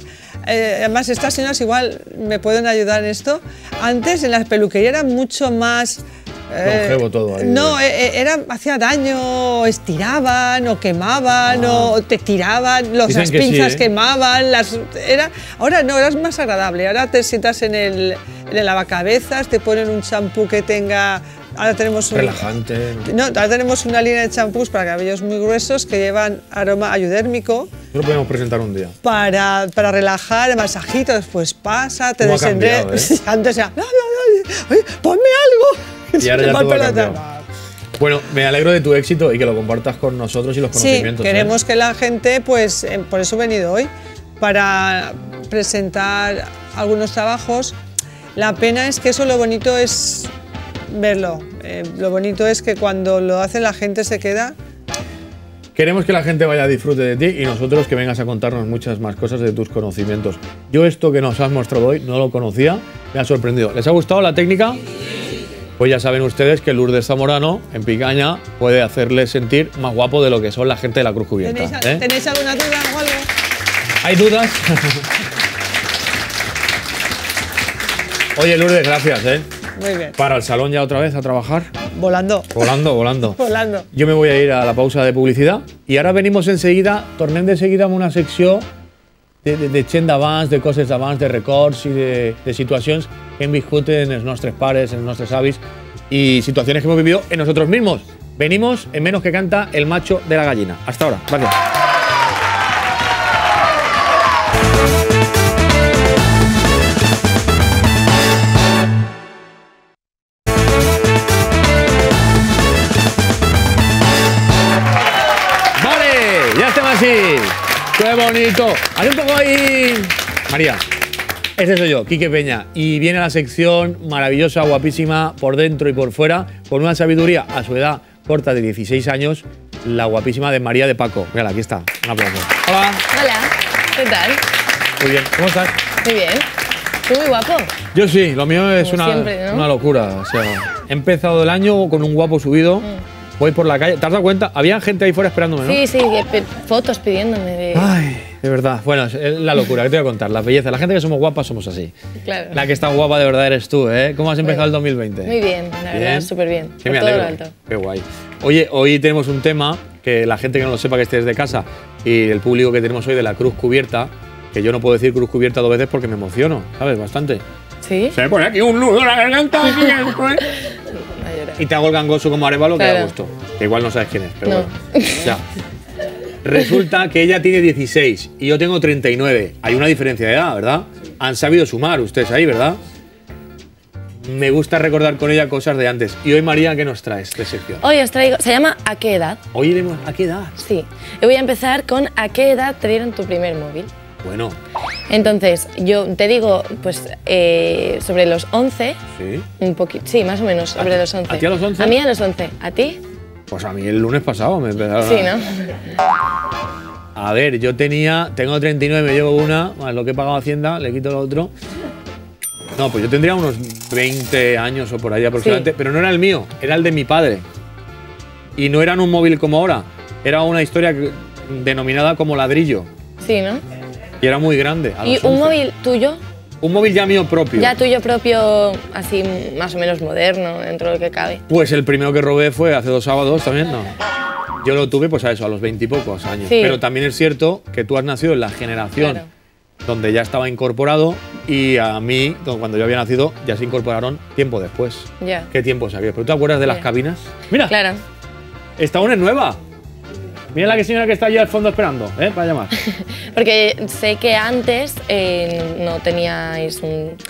además estas señoras igual me pueden ayudar en esto. Antes en la peluquería era mucho más… longevo todo ahí. No, hacía daño, estiraban o quemaban o te tiraban, las pinzas quemaban. Ahora no, era más agradable. Ahora te sientas en el lavacabezas, te ponen un champú que tenga… Ahora tenemos relajante. Ahora tenemos una línea de champús para cabellos muy gruesos que llevan aroma ayudérmico. Lo podemos presentar un día. Para relajar, el masajito, después pasa, te desenredas. Antes era, ponme algo. Y ahora ya todo ha cambiado. Bueno, me alegro de tu éxito y que lo compartas con nosotros y los conocimientos. Sí, queremos que la gente, pues, por eso he venido hoy, para presentar algunos trabajos. La pena es que eso lo bonito es verlo. Lo bonito es que cuando lo hace la gente se queda. Queremos que la gente vaya a disfrute de ti y nosotros que vengas a contarnos muchas más cosas de tus conocimientos. Yo esto que nos has mostrado hoy no lo conocía, me ha sorprendido. ¿Les ha gustado la técnica? Pues ya saben ustedes que Lourdes Zamorano, en Picaña, puede hacerles sentir más guapo de lo que son la gente de la Cruz Cubierta. ¿Tenéis alguna duda o algo? ¿Hay dudas? Oye, Lourdes, gracias, Muy bien. Para el salón ya otra vez a trabajar. Volando. Volando. Volando. Yo me voy a ir a la pausa de publicidad y ahora venimos enseguida, tornem de seguida amb una secció de gent d'abans, de coses d'abans, de records i de situacions que hem viscut en els nostres pares, en els nostres avis y situaciones que hemos vivido en nosotros mismos. Venimos en menos que canta el macho de la gallina. Hasta ahora. Gracias. Así, qué bonito. Haz un poco ahí, María. Ese soy yo, Quique Peña, y viene la sección maravillosa, guapísima, por dentro y por fuera, con una sabiduría a su edad corta de 16 años, la guapísima de María de Paco. Mira, aquí está. Un aplauso. Hola. Hola. ¿Qué tal? Muy bien. ¿Cómo estás? Muy bien. ¿Tú muy guapo? Yo sí. Lo mío es siempre, ¿no? una locura. O sea, he empezado el año con un guapo subido. Voy por la calle. ¿Te has dado cuenta? Había gente ahí fuera esperándome, ¿no? Sí, fotos pidiéndome de… Ay, de verdad. Bueno, es la locura, ¿qué te voy a contar? La belleza. La gente que somos guapas somos así. Claro. La que está guapa de verdad eres tú, ¿eh? ¿Cómo has empezado el 2020? Muy bien, la verdad, súper bien. Sí, me alegro. Qué guay. Oye, hoy tenemos un tema que la gente que no lo sepa que esté desde casa y el público que tenemos hoy de la Cruz Cubierta, que yo no puedo decir Cruz Cubierta 2 veces porque me emociono, ¿sabes? Bastante. ¿Sí? Se me pone aquí un nudo en la garganta. Y te hago el gangoso como Arévalo, que da gusto. Que igual no sabes quién es, pero bueno. Ya. Resulta que ella tiene 16 y yo tengo 39. Hay una diferencia de edad, ¿verdad? Han sabido sumar ustedes ahí, ¿verdad? Me gusta recordar con ella cosas de antes. Y hoy, María, ¿qué nos traes de sección? Hoy os traigo, se llama ¿A qué edad? Hoy iremos ¿A qué edad? Sí. Y voy a empezar con ¿a qué edad te dieron tu primer móvil? Bueno. Entonces, yo te digo, pues, sobre los 11. Sí. Un poquito, sí, más o menos, sobre los 11. ¿A ti a los 11? A mí a los 11. ¿A ti? Pues a mí el lunes pasado me empezaron Sí, ¿no? A ver, yo tengo 39, me llevo una, más lo que he pagado Hacienda, le quito lo otro. No, pues yo tendría unos 20 años o por ahí aproximadamente, pero no era el mío, era el de mi padre. Y no era un móvil como ahora, era una historia denominada como ladrillo. Sí, ¿no? Y era muy grande. ¿Y un móvil tuyo? Un móvil ya mío propio. Ya tuyo propio, así más o menos moderno, dentro de lo que cabe. Pues el primero que robé fue hace 2 sábados también, ¿no? Yo lo tuve pues a eso, a los 20 y pocos años. Sí. Pero también es cierto que tú has nacido en la generación Claro. donde ya estaba incorporado y a mí, cuando yo había nacido, ya se incorporaron tiempo después. Ya. ¿Qué tiempo sabías? ¿Pero tú te acuerdas de las cabinas? Mira, Claro. esta una es nueva. Mira la señora que está allí al fondo esperando, para llamar. Porque sé que antes no teníais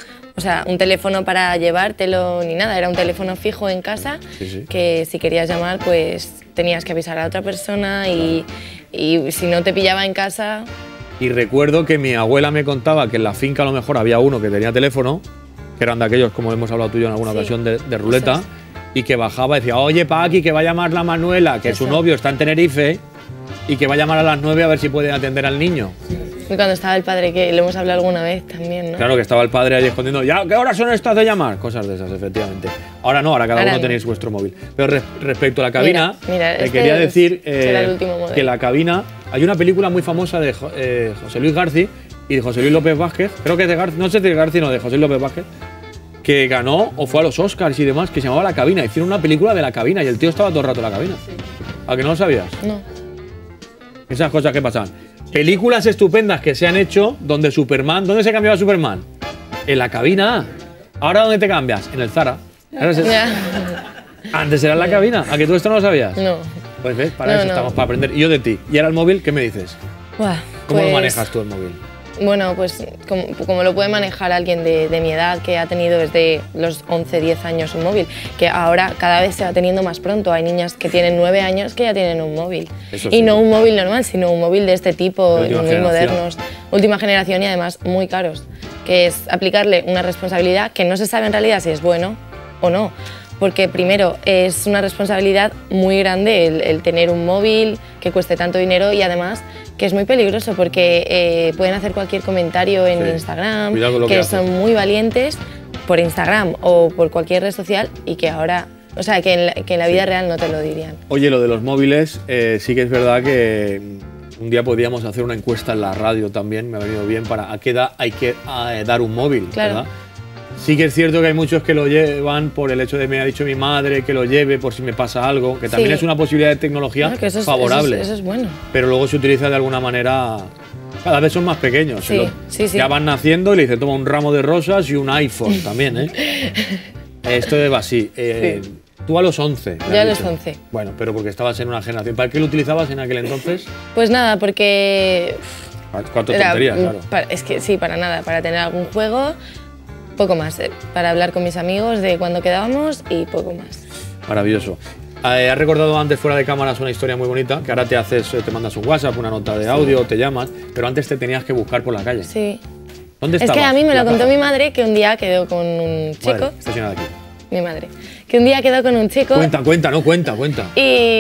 un teléfono para llevártelo ni nada, era un teléfono fijo en casa, Sí. que si querías llamar pues tenías que avisar a otra persona y si no te pillaba en casa... Y recuerdo que mi abuela me contaba que en la finca a lo mejor había uno que tenía teléfono, que eran de aquellos, como hemos hablado tú y yo en alguna Sí. ocasión, de ruleta, Eso es. y que bajaba y decía, oye, Paqui, que va a llamar la Manuela, que su Eso. novio está en Tenerife, y que va a llamar a las 9 a ver si puede atender al niño. Y cuando estaba el padre, que lo hemos hablado alguna vez también, ¿no? Claro que estaba el padre ahí escondiendo, ¿ya qué horas son estas de llamar? Cosas de esas, efectivamente. Ahora no, ahora cada Ahora uno no. tenéis vuestro móvil. Pero respecto a la cabina, Mira, te este quería decir será el último modelo. que la cabina, hay una película muy famosa de José Luis García y de José Luis López Vázquez, creo que es de García, no sé de García, no, de José Luis López Vázquez, que ganó o fue a los Oscars y demás, que se llamaba La Cabina. Hicieron una película de La Cabina y el tío estaba todo el rato en la cabina. ¿A que no lo sabías? No. Esas cosas que pasan. Películas estupendas que se han hecho donde Superman, ¿dónde se cambiaba Superman? En la cabina. ¿Ahora dónde te cambias? En el Zara. Ahora Ya. Antes era en la cabina. ¿A que tú esto no lo sabías? No. Pues ves, para No, eso no. estamos, para aprender. Y yo de ti. ¿Y ahora el móvil? ¿Qué me dices? Buah, ¿Cómo lo pues- manejas tú el móvil? Bueno, pues como lo puede manejar alguien de mi edad que ha tenido desde los 11, 10 años un móvil, que ahora cada vez se va teniendo más pronto. Hay niñas que tienen 9 años que ya tienen un móvil. Eso Y sí. no un móvil normal, sino un móvil de este tipo, De muy última generación. modernos, última generación y además muy caros, que es aplicarle una responsabilidad que no se sabe en realidad si es bueno o no. Porque primero es una responsabilidad muy grande el tener un móvil que cueste tanto dinero y además que es muy peligroso porque pueden hacer cualquier comentario en Sí. Instagram, Cuidado con lo que que haces. son muy valientes por Instagram o por cualquier red social y que ahora, o sea, que en la vida real no te lo dirían. Oye, lo de los móviles, sí que es verdad que un día podríamos hacer una encuesta en la radio también, me ha venido bien, para a qué edad hay que dar un móvil, Claro. ¿verdad? Sí que es cierto que hay muchos que lo llevan por el hecho de, me ha dicho mi madre, que lo lleve por si me pasa algo, que también Sí. es una posibilidad de tecnología Claro, que eso es- favorable. Eso es bueno. Pero luego se utiliza de alguna manera. Cada vez son más pequeños. Sí, sí, sí. Ya van naciendo y le dice, toma un ramo de rosas y un iPhone también, ¿eh? Esto va así. Tú a los 11. me Yo a has los dicho. 11. Bueno, pero porque estabas en una generación. ¿Para qué lo utilizabas en aquel entonces? Pues nada, porque Cuánto era- tonterías, claro. es que sí, para nada, para tener algún juego, poco más, para hablar con mis amigos de cuando quedábamos y poco más. Maravilloso. Has recordado antes fuera de cámaras una historia muy bonita, que ahora te mandas un WhatsApp, una nota de audio, te llamas, pero antes te tenías que buscar por la calle. Sí. ¿Dónde Es estabas? que a mí me En la lo contó plaza. mi madre que un día quedó con un chico, Madre, estacionada aquí. mi madre, que un día quedó con un chico Cuenta, cuenta.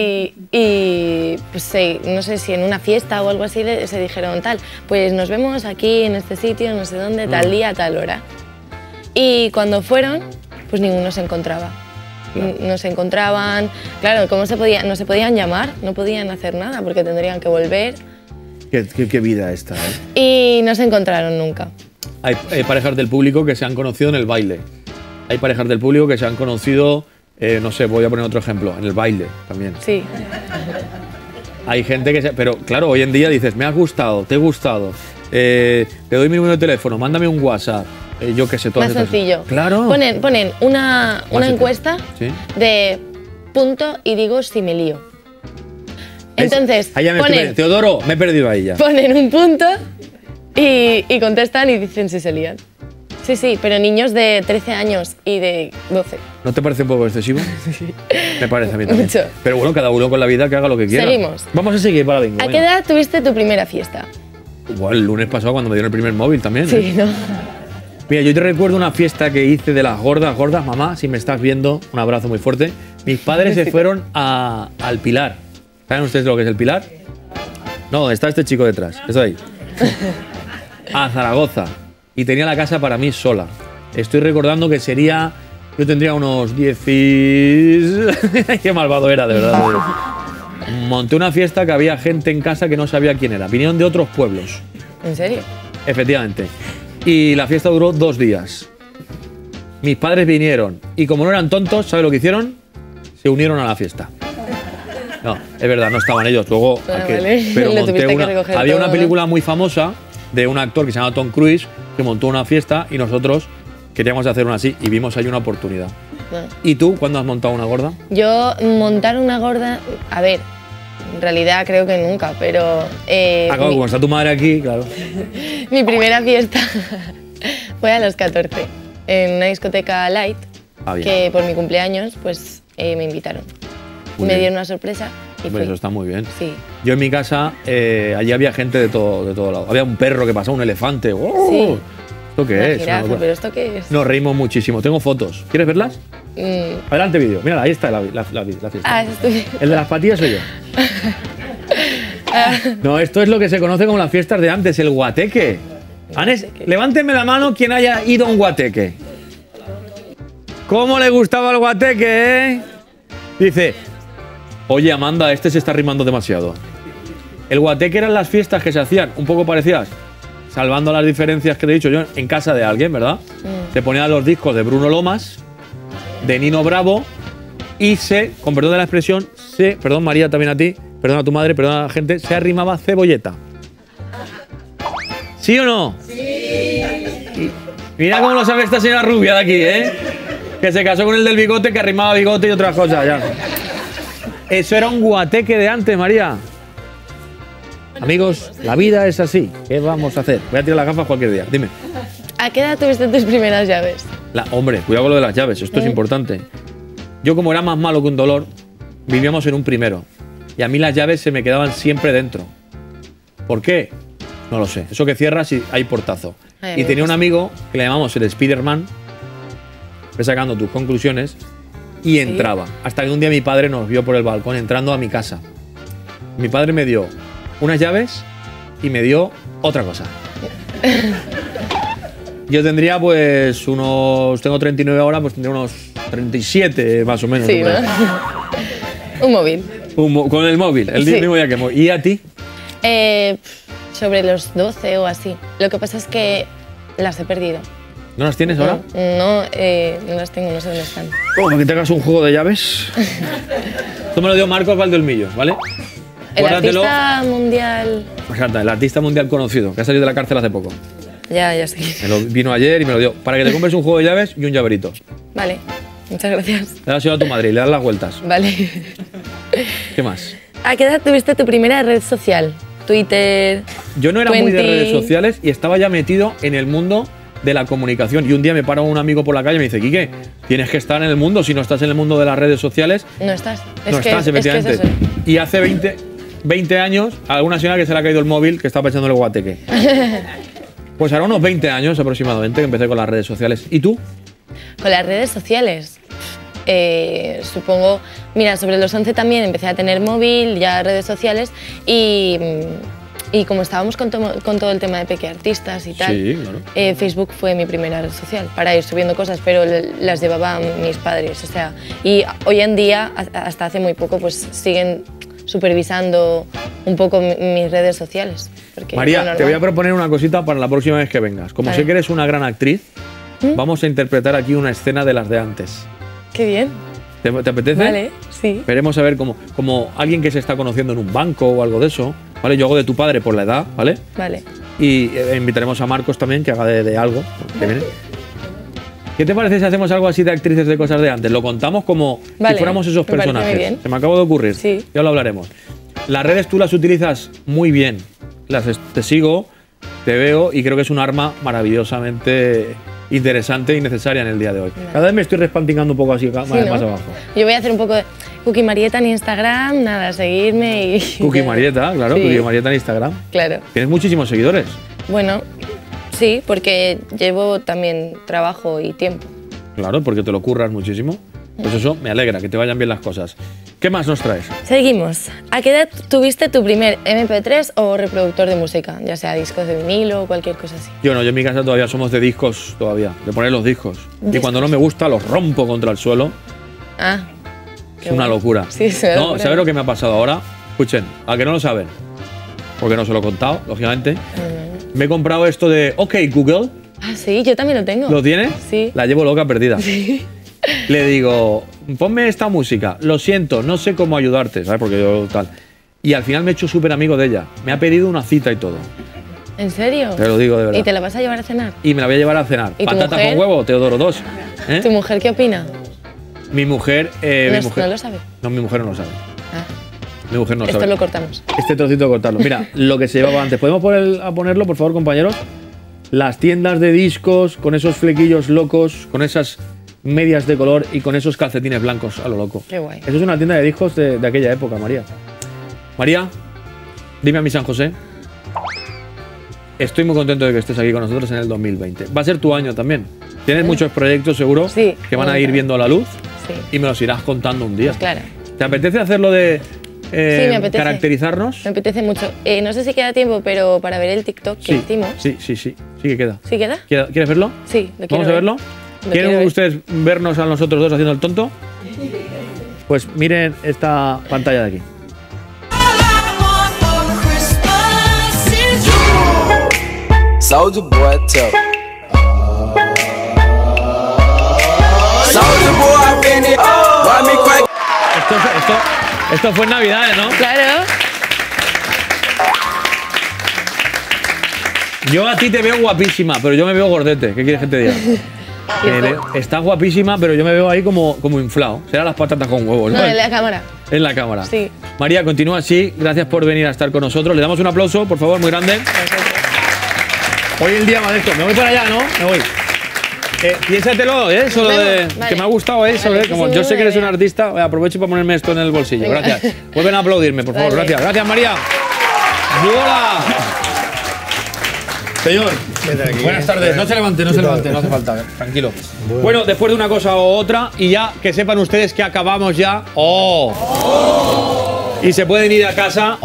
y pues no sé si en una fiesta o algo así se dijeron tal, pues nos vemos aquí en este sitio, no sé dónde, tal día, tal hora. Y cuando fueron, pues ninguno se encontraba. No se encontraban, claro, ¿cómo no se podían llamar? No podían hacer nada porque tendrían que volver Qué vida esta, ¿eh? y no se encontraron nunca. Hay parejas del público que se han conocido en el baile. Hay parejas del público que se han conocido, no sé, voy a poner otro ejemplo, en el baile también. Sí. Hay gente que pero claro, hoy en día dices, me has gustado, te he gustado, te doy mi número de teléfono, mándame un WhatsApp, yo qué sé, todas Más estas- sencillo. Claro. Ponen una encuesta Sí. de punto y digo si me lío. Entonces, Ahí ya me estoy perdiendo. Teodoro, me he perdido ahí ya. ponen un punto y contestan y dicen si se lían. Sí, pero niños de 13 años y de 12. ¿No te parece un poco excesivo? Me parece a mí también. Mucho. Pero bueno, cada uno con la vida que haga lo que quiera. Seguimos. Vamos a seguir para bingo. ¿A qué edad tuviste tu primera fiesta? Igual el lunes pasado cuando me dieron el primer móvil también. Sí, ¿no? Mira, yo te recuerdo una fiesta que hice de las gordas. Mamá, si me estás viendo, un abrazo muy fuerte. Mis padres se fueron al Pilar. ¿Saben ustedes lo que es el Pilar? No, está este chico detrás. Eso ahí. A Zaragoza. Y tenía la casa para mí sola. Estoy recordando que sería... Yo tendría unos 10 Qué malvado era, de verdad. Monté una fiesta que había gente en casa que no sabía quién era. Vinieron de otros pueblos. ¿En serio? Efectivamente. Y la fiesta duró 2 días. Mis padres vinieron y como no eran tontos, ¿sabes lo que hicieron? Se unieron a la fiesta. No, es verdad, no estaban ellos. Luego, vale. pero Le monté tuviste que una. recoger Había todo, una película muy famosa de un actor que se llama Tom Cruise que montó una fiesta y nosotros queríamos hacer una así y vimos ahí una oportunidad. No. ¿Y tú cuándo has montado una gorda? Yo montar una gorda, a ver, en realidad creo que nunca, pero... Claro, como está tu madre aquí, claro. Mi primera fiesta fue a los 14, en una discoteca light, que por mi cumpleaños pues me invitaron. Muy Me bien. dieron una sorpresa y Hombre, fui. eso está muy bien. Sí. Yo en mi casa, allí había gente de todo lado. Había un perro que pasaba, un elefante. ¡Oh! Sí. ¿Esto qué Una es? jirafa, Una locura. pero ¿esto qué es? Nos reímos muchísimo. Tengo fotos. ¿Quieres verlas? Adelante, vídeo. Mira, ahí está la fiesta. Ah, estoy... El de las patillas soy yo. No, esto es lo que se conoce como las fiestas de antes, el guateque. Anes, levánteme la mano quien haya ido a un guateque. ¿Cómo le gustaba el guateque, eh? Dice, oye, Amanda, este se está rimando demasiado. El guateque eran las fiestas que se hacían un poco parecidas, salvando las diferencias que te he dicho yo, en casa de alguien, ¿verdad? Se ponían los discos de Bruno Lomas, de Nino Bravo, y con perdón de la expresión, perdón María, también a ti, perdón a tu madre, perdón a la gente, se arrimaba cebolleta. ¿Sí o no? Sí. Mira cómo lo sabe esta señora rubia de aquí, ¿eh? Que se casó con el del bigote, que arrimaba bigote y otras cosas, ya. Eso era un guateque de antes, María. Amigos, la vida es así. ¿Qué vamos a hacer? Voy a tirar las gafas cualquier día. Dime. ¿A qué edad tuviste tus primeras llaves? Hombre, cuidado con lo de las llaves, esto es importante. Yo, como era más malo que un dolor, vivíamos en un primero. Y a mí las llaves se me quedaban siempre dentro. ¿Por qué? No lo sé. Eso que cierras y hay portazo. Ay, Y tenía un amigo que le llamamos el Spiderman, fue sacando tus conclusiones, y entraba. Hasta que un día mi padre nos vio por el balcón entrando a mi casa. Mi padre me dio unas llaves y me dio otra cosa. Yo tendría pues tengo 39 ahora, pues tendría unos 37 más o menos. Sí, ¿no? Un móvil. Con el móvil, el mismo día que móvil. ¿Y a ti? Sobre los 12 o así. Lo que pasa es que las he perdido. ¿No las tienes ahora? No las tengo, no sé dónde están. Como que tengas un juego de llaves. Esto me lo dio Marcos Valdeolmillos, ¿vale? El Guárdatelo. artista mundial... Exacto, el artista mundial conocido, que ha salido de la cárcel hace poco. Ya sé. Vino ayer y me lo dio. Para que te compres un juego de llaves y un llaverito. Vale, muchas gracias. Le das a tu madre y le das las vueltas. Vale. ¿Qué más? ¿A qué edad tuviste tu primera red social? Twitter. Yo no era muy de 20. redes sociales y estaba ya metido en el mundo de la comunicación. Y un día me para un amigo por la calle y me dice, Quique, tienes que estar en el mundo. Si no estás en el mundo de las redes sociales, No estás. no estás, efectivamente. Es que es eso. Y hace 20 años, a alguna señora que se le ha caído el móvil que está pensando en el guateque. Pues ahora unos 20 años aproximadamente que empecé con las redes sociales. ¿Y tú? Con las redes sociales. Supongo, mira, sobre los 11 también empecé a tener móvil, ya redes sociales y como estábamos con todo el tema de Peque Artistas y tal, Sí, claro. Facebook fue mi primera red social para ir subiendo cosas, pero las llevaban mis padres, o sea, y hoy en día, hasta hace muy poco, pues siguen supervisando un poco mis redes sociales. Porque María, es lo te voy a normal. proponer una cosita para la próxima vez que vengas. Como Vale. sé que eres una gran actriz, vamos a interpretar aquí una escena de las de antes. Qué bien. ¿Te apetece? Vale, sí. Veremos a ver como alguien que se está conociendo en un banco o algo de eso. ¿Vale? Yo hago de tu padre por la edad, ¿vale? Vale. Y invitaremos a Marcos también, que haga de algo. Que viene. ¿Qué te parece si hacemos algo así de actrices de cosas de antes? Lo contamos como Vale, si fuéramos esos me parece muy personajes. bien. Se me acaba de ocurrir. Sí. Ya lo hablaremos. Las redes tú las utilizas muy bien. Te sigo, te veo y creo que es un arma maravillosamente interesante y necesaria en el día de hoy. Cada vez me estoy respantingando un poco así, más abajo. Yo voy a hacer un poco de Cookie Marieta en Instagram, nada, seguirme y... Cookie Marieta, claro, Sí. Cookie Marieta en Instagram. Claro. Tienes muchísimos seguidores. Bueno, sí, porque llevo también trabajo y tiempo. Claro, porque te lo curras muchísimo. Pues eso me alegra, que te vayan bien las cosas. ¿Qué más nos traes? Seguimos. ¿A qué edad tuviste tu primer MP3 o reproductor de música? Ya sea discos de vinilo o cualquier cosa así. Yo no, yo en mi casa todavía somos de discos, todavía, de poner los discos. Y cuando no me gusta, los rompo contra el suelo. Ah. Es una locura. Sí, es una No, locura. ¿sabes lo que me ha pasado ahora? Escuchen, a que no lo saben, porque no se lo he contado, lógicamente. Me he comprado esto de OK Google. Ah, sí, yo también lo tengo. ¿Lo tienes? Sí. La llevo loca perdida. Sí. Le digo, ponme esta música. Lo siento, no sé cómo ayudarte, ¿sabes? Porque yo tal. Y al final me he hecho súper amigo de ella. Me ha pedido una cita y todo. ¿En serio? Te lo digo de verdad. ¿Y te la vas a llevar a cenar? Y me la voy a llevar a cenar. ¿Y tu Patata mujer? con huevo, Teodoro 2. ¿Eh? ¿Tu mujer qué opina? Mi mujer, ¿No lo sabe? No, mi mujer no lo sabe. Ah. Mi mujer no lo Esto sabe. lo cortamos. Este trocito cortarlo. Mira, lo que se llevaba antes. ¿Podemos ponerlo, por favor, compañeros? Las tiendas de discos con esos flequillos locos, con esas medias de color y con esos calcetines blancos a lo loco. Qué guay. Eso es una tienda de discos de aquella época, María. María, dime a mi San José. Estoy muy contento de que estés aquí con nosotros en el 2020. Va a ser tu año también. Tienes muchos proyectos, seguro, que van a ir viendo la luz y me los irás contando un día. Pues claro. ¿Te apetece hacerlo de Sí, me apetece. caracterizarnos? Me apetece mucho. No sé si queda tiempo, pero para ver el TikTok que hicimos. Sí que queda. ¿Sí queda? ¿Quieres verlo? Sí, lo quiero ¿Vamos a verlo? Lo ¿Quieren quiero ver. ustedes vernos a nosotros dos haciendo el tonto? Pues miren esta pantalla de aquí. Soulja Boy tough. Soulja Boy Benny, why me crack? Esto fue en Navidades, ¿no? Claro. Yo a ti te veo guapísima, pero yo me veo gordete. ¿Qué quieres que te diga? Estás guapísima, pero yo me veo ahí como inflado. Serán las patatas con huevos, ¿no? No, en la cámara. En la cámara. Sí. María, continúa así. Gracias por venir a estar con nosotros. Le damos un aplauso, por favor, muy grande. Hoy el día va de esto. Me voy para allá, ¿no? Me voy. Piénsatelo, solo de que me ha gustado eso, como yo sé que eres un artista, aprovecho para ponerme esto en el bolsillo. Venga. Gracias. Vuelven a aplaudirme, por favor. Vale. Gracias. Gracias, María. ¡Hola! Señor, buenas tardes. No se levante, no hace falta, tranquilo. Bueno, después de una cosa u otra, y ya que sepan ustedes que acabamos ya. ¡Oh! Y se pueden ir a casa.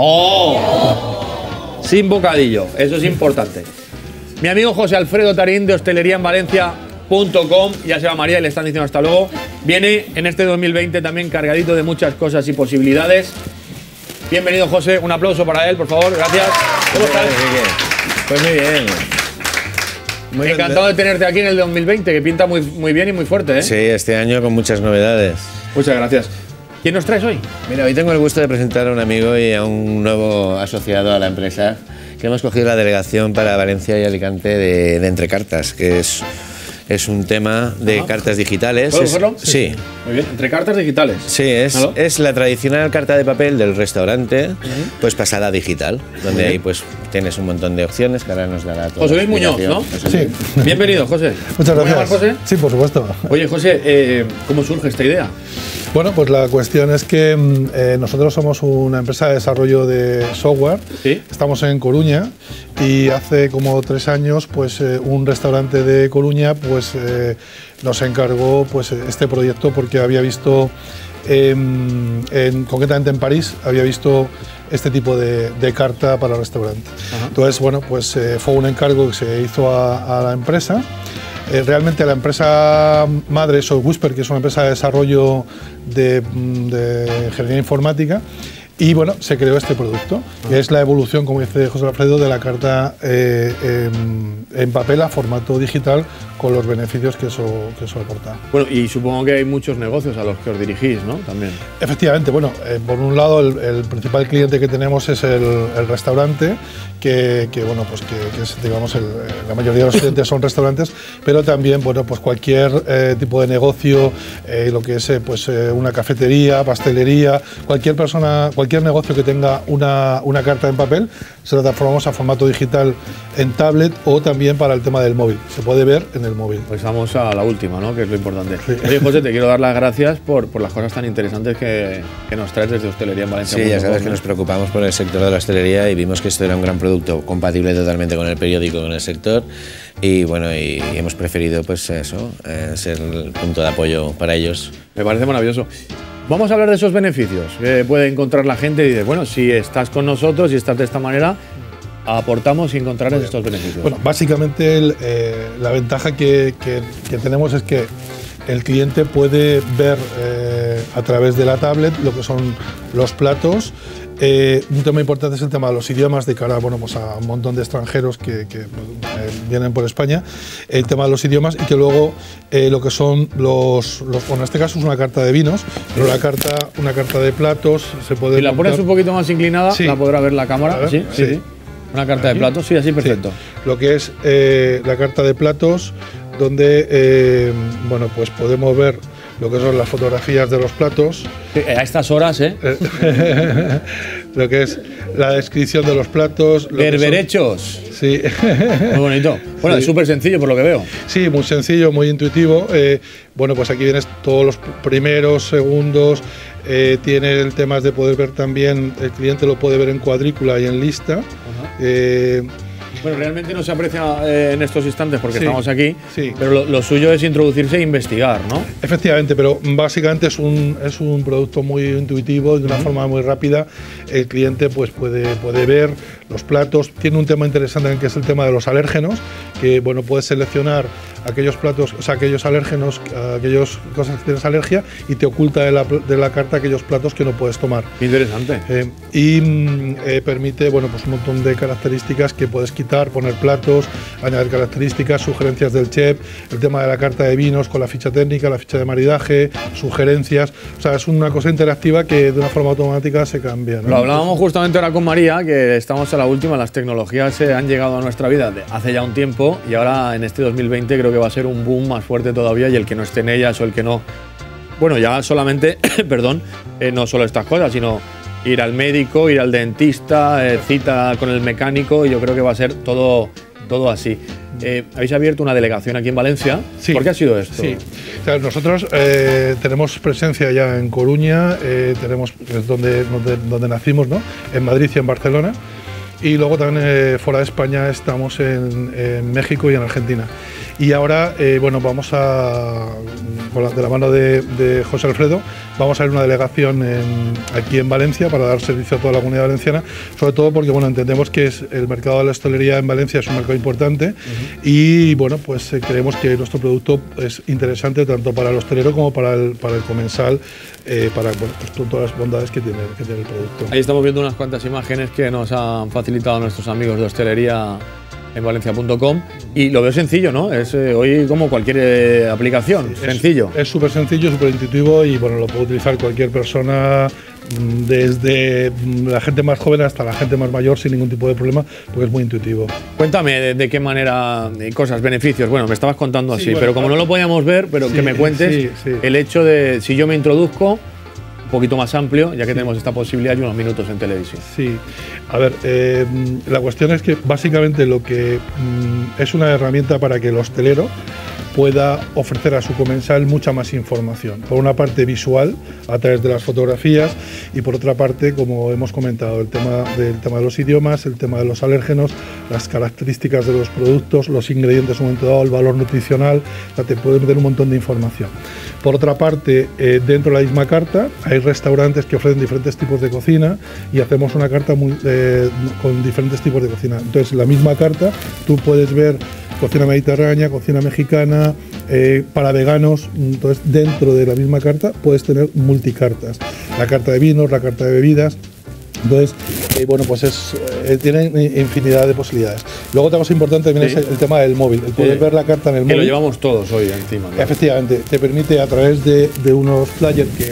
¡Oh! Sin bocadillo, eso es importante. Mi amigo José Alfredo Tarín de Hostelería en Valencia.com, ya se va María y le están diciendo hasta luego. Viene en este 2020 también cargadito de muchas cosas y posibilidades. Bienvenido, José. Un aplauso para él, por favor. Gracias. ¿Cómo estás? Pues muy bien. Encantado de tenerte aquí en el 2020, que pinta muy bien y muy fuerte, ¿eh? Sí, este año con muchas novedades. Muchas gracias. ¿Quién nos traes hoy? Mira, hoy tengo el gusto de presentar a un amigo y a un nuevo asociado a la empresa, que hemos cogido la delegación para Valencia y Alicante de Entrecartas, que es un tema de cartas digitales. ¿Puedo cogerlo? Sí. Muy bien, entre cartas digitales. Sí, es la tradicional carta de papel del restaurante, pues pasada a digital, donde ahí pues tienes un montón de opciones que ahora nos dará todo. José Luis Muñoz, ¿no? Sí. Bienvenido, José. Muchas ¿Cómo gracias. llamas, José? Sí, por supuesto. Oye, José, ¿cómo surge esta idea? Bueno, pues la cuestión es que nosotros somos una empresa de desarrollo de software. ¿Sí? Estamos en Coruña y hace como 3 años, pues un restaurante de Coruña, pues nos encargó pues este proyecto porque había visto, concretamente en París, había visto este tipo de carta para el restaurante. Entonces, bueno, pues fue un encargo que se hizo a la empresa. Realmente la empresa madre es Whisper, que es una empresa de desarrollo de ingeniería informática, y bueno, se creó este producto, que es la evolución, como dice José Alfredo, de la carta en papel a formato digital, con los beneficios que eso aporta. Bueno, y supongo que hay muchos negocios a los que os dirigís, ¿no? También. Efectivamente, bueno, por un lado el principal cliente que tenemos es el restaurante, que bueno, pues que es, digamos, la mayoría de los clientes son restaurantes, pero también, bueno, pues cualquier tipo de negocio, lo que es pues una cafetería, pastelería, cualquier cualquier negocio que tenga una carta en papel, se la transformamos a formato digital en tablet o también para el tema del móvil. Se puede ver en el móvil. Pues vamos a la última, ¿no? Que es lo importante. Sí. Oye, José, te quiero dar las gracias por las cosas tan interesantes que nos traes desde Hostelería en Valencia. Sí, ya sabes que nos preocupamos por el sector de la hostelería y vimos que esto era un gran producto, compatible totalmente con el periódico, con el sector. Y bueno, y hemos preferido pues eso, ser el punto de apoyo para ellos. Me parece maravilloso. Vamos a hablar de esos beneficios que puede encontrar la gente y dice, bueno, si estás con nosotros y estás de esta manera, aportamos y encontrarás estos beneficios. Bueno, básicamente la ventaja que tenemos es que el cliente puede ver a través de la tablet lo que son los platos. Un tema importante es el tema de los idiomas, de cara pues a un montón de extranjeros que vienen por España, el tema de los idiomas y que luego lo que son bueno, en este caso es una carta de vinos, pero una carta de platos se puede. Si la pones un poquito más inclinada, sí, la podrá ver la cámara. Ver, sí, sí, sí. Una carta de platos, sí, así perfecto. Sí. Lo que es la carta de platos, donde bueno, pues podemos ver lo que son las fotografías de los platos. Sí, a estas horas, lo que es la descripción de los platos. Berberechos. Sí. Muy bonito. Bueno, sí. Es súper sencillo por lo que veo. Sí, muy sencillo, muy intuitivo. Bueno, pues aquí vienes todos los primeros, segundos. Tiene el tema de poder ver también, el cliente lo puede ver en cuadrícula y en lista. Bueno, realmente no se aprecia en estos instantes porque estamos aquí, pero lo suyo es introducirse e investigar, ¿no? Efectivamente, pero básicamente es un producto muy intuitivo y de una forma muy rápida. El cliente pues puede ver los platos. Tiene un tema interesante que es el tema de los alérgenos, que bueno, puedes seleccionar aquellos platos, o sea, aquellos alérgenos, aquellas cosas que tienes alergia y te oculta de la carta aquellos platos que no puedes tomar. Interesante. Permite, bueno, pues un montón de características que puedes quitar, poner platos, añadir características, sugerencias del chef, el tema de la carta de vinos con la ficha técnica, la ficha de maridaje, sugerencias. O sea, es una cosa interactiva que de una forma automática se cambia, ¿no? Lo hablábamos justamente ahora con María, que estamos a la última. Las tecnologías han llegado a nuestra vida hace ya un tiempo y ahora en este 2020 creo que va a ser un boom más fuerte todavía, y el que no esté en ellas o el que no… Bueno, ya solamente, perdón, no solo estas cosas, sino ir al médico, ir al dentista, cita con el mecánico, y yo creo que va a ser todo así. Habéis abierto una delegación aquí en Valencia. Sí. ¿Por qué ha sido esto? Sí. O sea, nosotros tenemos presencia ya en Coruña, tenemos, es donde nacimos, ¿no? En Madrid y en Barcelona. Y luego también fuera de España estamos en México y en Argentina. Y ahora, bueno, vamos de la mano de José Alfredo, vamos a ir a una delegación aquí en Valencia para dar servicio a toda la comunidad valenciana, sobre todo porque, bueno, entendemos que el mercado de la hostelería en Valencia es un mercado importante y, bueno, pues creemos que nuestro producto es interesante tanto para el hostelero como para el comensal, para pues, todas las bondades que tiene el producto. Ahí estamos viendo unas cuantas imágenes que nos han facilitado nuestros amigos de hostelería en valencia.com, y lo veo sencillo, ¿no? Es hoy como cualquier aplicación, sí, sencillo. Es súper sencillo, súper intuitivo y bueno, lo puede utilizar cualquier persona, desde la gente más joven hasta la gente más mayor, sin ningún tipo de problema, porque es muy intuitivo. Cuéntame de qué manera, cosas, beneficios. Bueno, me estabas contando así, bueno, pero como no lo podíamos ver, pero que me cuentes el hecho de si yo me introduzco, un poquito más amplio, ya que tenemos esta posibilidad y unos minutos en televisión. Sí, a ver, la cuestión es que básicamente lo que es una herramienta para que el hostelero pueda ofrecer a su comensal mucha más información. Por una parte visual, a través de las fotografías, y por otra parte, como hemos comentado, el tema de los idiomas, el tema de los alérgenos, las características de los productos, los ingredientes en un momento dado, el valor nutricional, o sea, te puede meter un montón de información. Por otra parte, dentro de la misma carta hay restaurantes que ofrecen diferentes tipos de cocina y hacemos una carta con diferentes tipos de cocina. Entonces, en la misma carta tú puedes ver cocina mediterránea, cocina mexicana, para veganos. Entonces, dentro de la misma carta puedes tener multicartas. La carta de vinos, la carta de bebidas. Entonces, bueno, pues tienen infinidad de posibilidades. Luego, otra cosa importante también es el tema del móvil. El poder ver la carta en el móvil. Que lo llevamos todos hoy encima. Claro. Efectivamente, te permite a través de unos flyers que…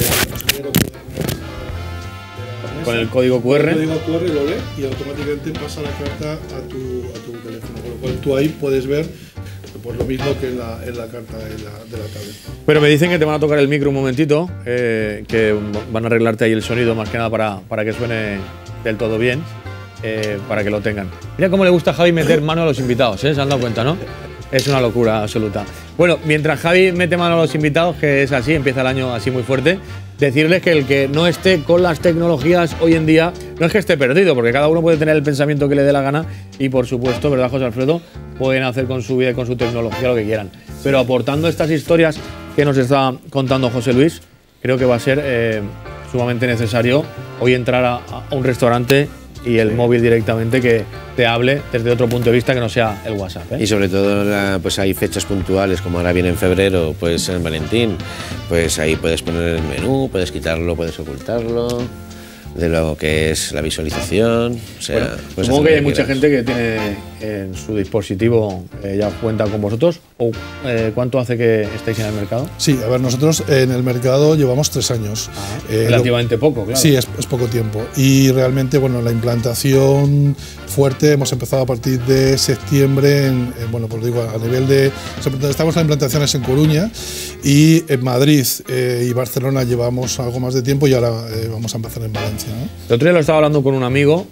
Con el código QR. El código QR lo lee y automáticamente pasa la carta a tu teléfono. Con lo cual tú ahí puedes ver pues lo mismo que en la carta de la tablet. Pero me dicen que te van a tocar el micro un momentito, que van a arreglarte ahí el sonido más que nada para que suene del todo bien, para que lo tengan. Mira cómo le gusta a Javi meter mano a los invitados, ¿eh? ¿Se han dado cuenta, no? Es una locura absoluta. Bueno, mientras Javi mete mano a los invitados, que es así, empieza el año así muy fuerte, decirles que el que no esté con las tecnologías hoy en día no es que esté perdido, porque cada uno puede tener el pensamiento que le dé la gana y, por supuesto, ¿verdad, José Alfredo? Pueden hacer con su vida y con su tecnología lo que quieran. Pero aportando estas historias que nos está contando José Luis, creo que va a ser sumamente necesario hoy entrar a un restaurante y el móvil directamente que te hable desde otro punto de vista que no sea el WhatsApp, ¿eh? Y sobre todo pues hay fechas puntuales, como ahora viene en febrero, pues San Valentín, pues ahí puedes poner el menú, puedes quitarlo, puedes ocultarlo, de lo que es la visualización. O sea, bueno, supongo que hay mucha gente que tiene en su dispositivo ya cuenta con vosotros. ¿O cuánto hace que estáis en el mercado? Sí, a ver, nosotros en el mercado llevamos 3 años. Relativamente poco, claro. Sí, es poco tiempo. Y realmente, bueno, la implantación fuerte hemos empezado a partir de septiembre, bueno, pues digo, a nivel de... Estamos en implantaciones en Coruña y en Madrid y Barcelona llevamos algo más de tiempo y ahora vamos a empezar en Valencia, ¿no? El otro día lo estaba hablando con un amigo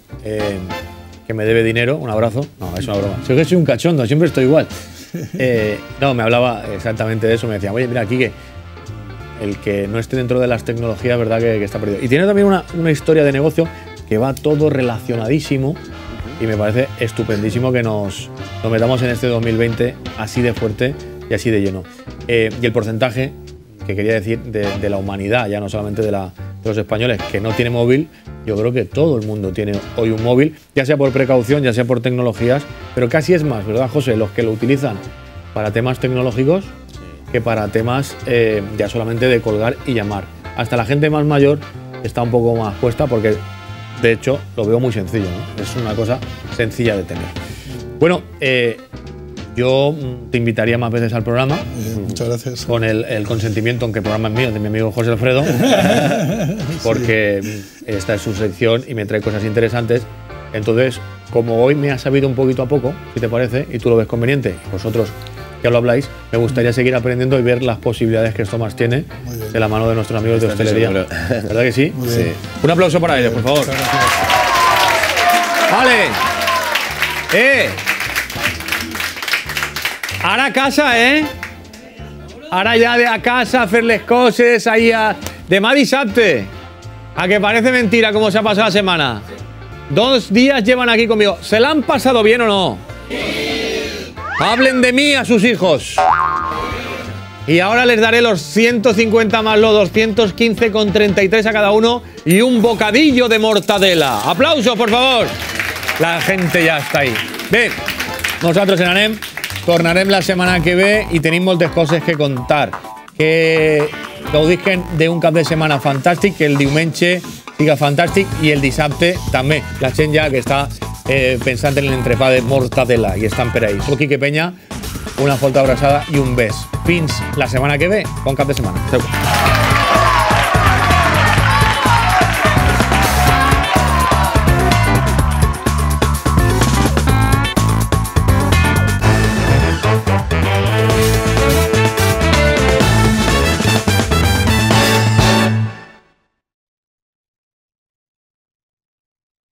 que me debe dinero, un abrazo. No, es una broma. Soy que soy un cachondo, siempre estoy igual. No, me hablaba exactamente de eso, me decía, oye, mira, Quique, el que no esté dentro de las tecnologías, verdad que está perdido. Y tiene también una historia de negocio que va todo relacionadísimo y me parece estupendísimo que nos metamos en este 2020 así de fuerte y así de lleno. Y el porcentaje que quería decir de la humanidad, ya no solamente de los españoles, que no tiene móvil, yo creo que todo el mundo tiene hoy un móvil, ya sea por precaución, ya sea por tecnologías, pero casi es más, ¿verdad, José? Los que lo utilizan para temas tecnológicos que para temas ya solamente de colgar y llamar. Hasta la gente más mayor está un poco más puesta porque, de hecho, lo veo muy sencillo, ¿no? Es una cosa sencilla de tener. Bueno, yo te invitaría más veces al programa. Muchas gracias. Con el consentimiento, aunque el programa es mío, de mi amigo José Alfredo, porque esta es su sección y me trae cosas interesantes. Entonces, como hoy me ha sabido un poquito a poco, si te parece, y tú lo ves conveniente, y vosotros ya lo habláis, me gustaría seguir aprendiendo y ver las posibilidades que esto más tiene de la mano de nuestros amigos de hostelería. ¿Verdad que sí? Muy bien. Un aplauso para ellos, por favor. Vale. Ara a casa, ¿eh? Ara ja de a casa, fer-les coses, ahí a... Demà dissabte. A que parece mentira cómo se ha pasado la semana. 2 días llevan aquí conmigo. ¿Se la han pasado bien o no? Hablen de mí a sus hijos. Y ahora les daré los 150 más los 215,33 a cada uno y un bocadillo de mortadela. ¡Aplausos, por favor! La gente ja està ahí. Bé, nosaltres anem, tornarem la setmana que ve i tenim moltes coses que contar. Que gaudisquen d'un cap de setmana fantàstic, que el diumenge siga fantàstic i el dissabte també. La gent ja que està pensant en l'entrepà de mortadela i estan per ahí. Soc Quique Peña, una forta abraçada i un bes. Fins la setmana que ve. Bon cap de setmana. Adéu.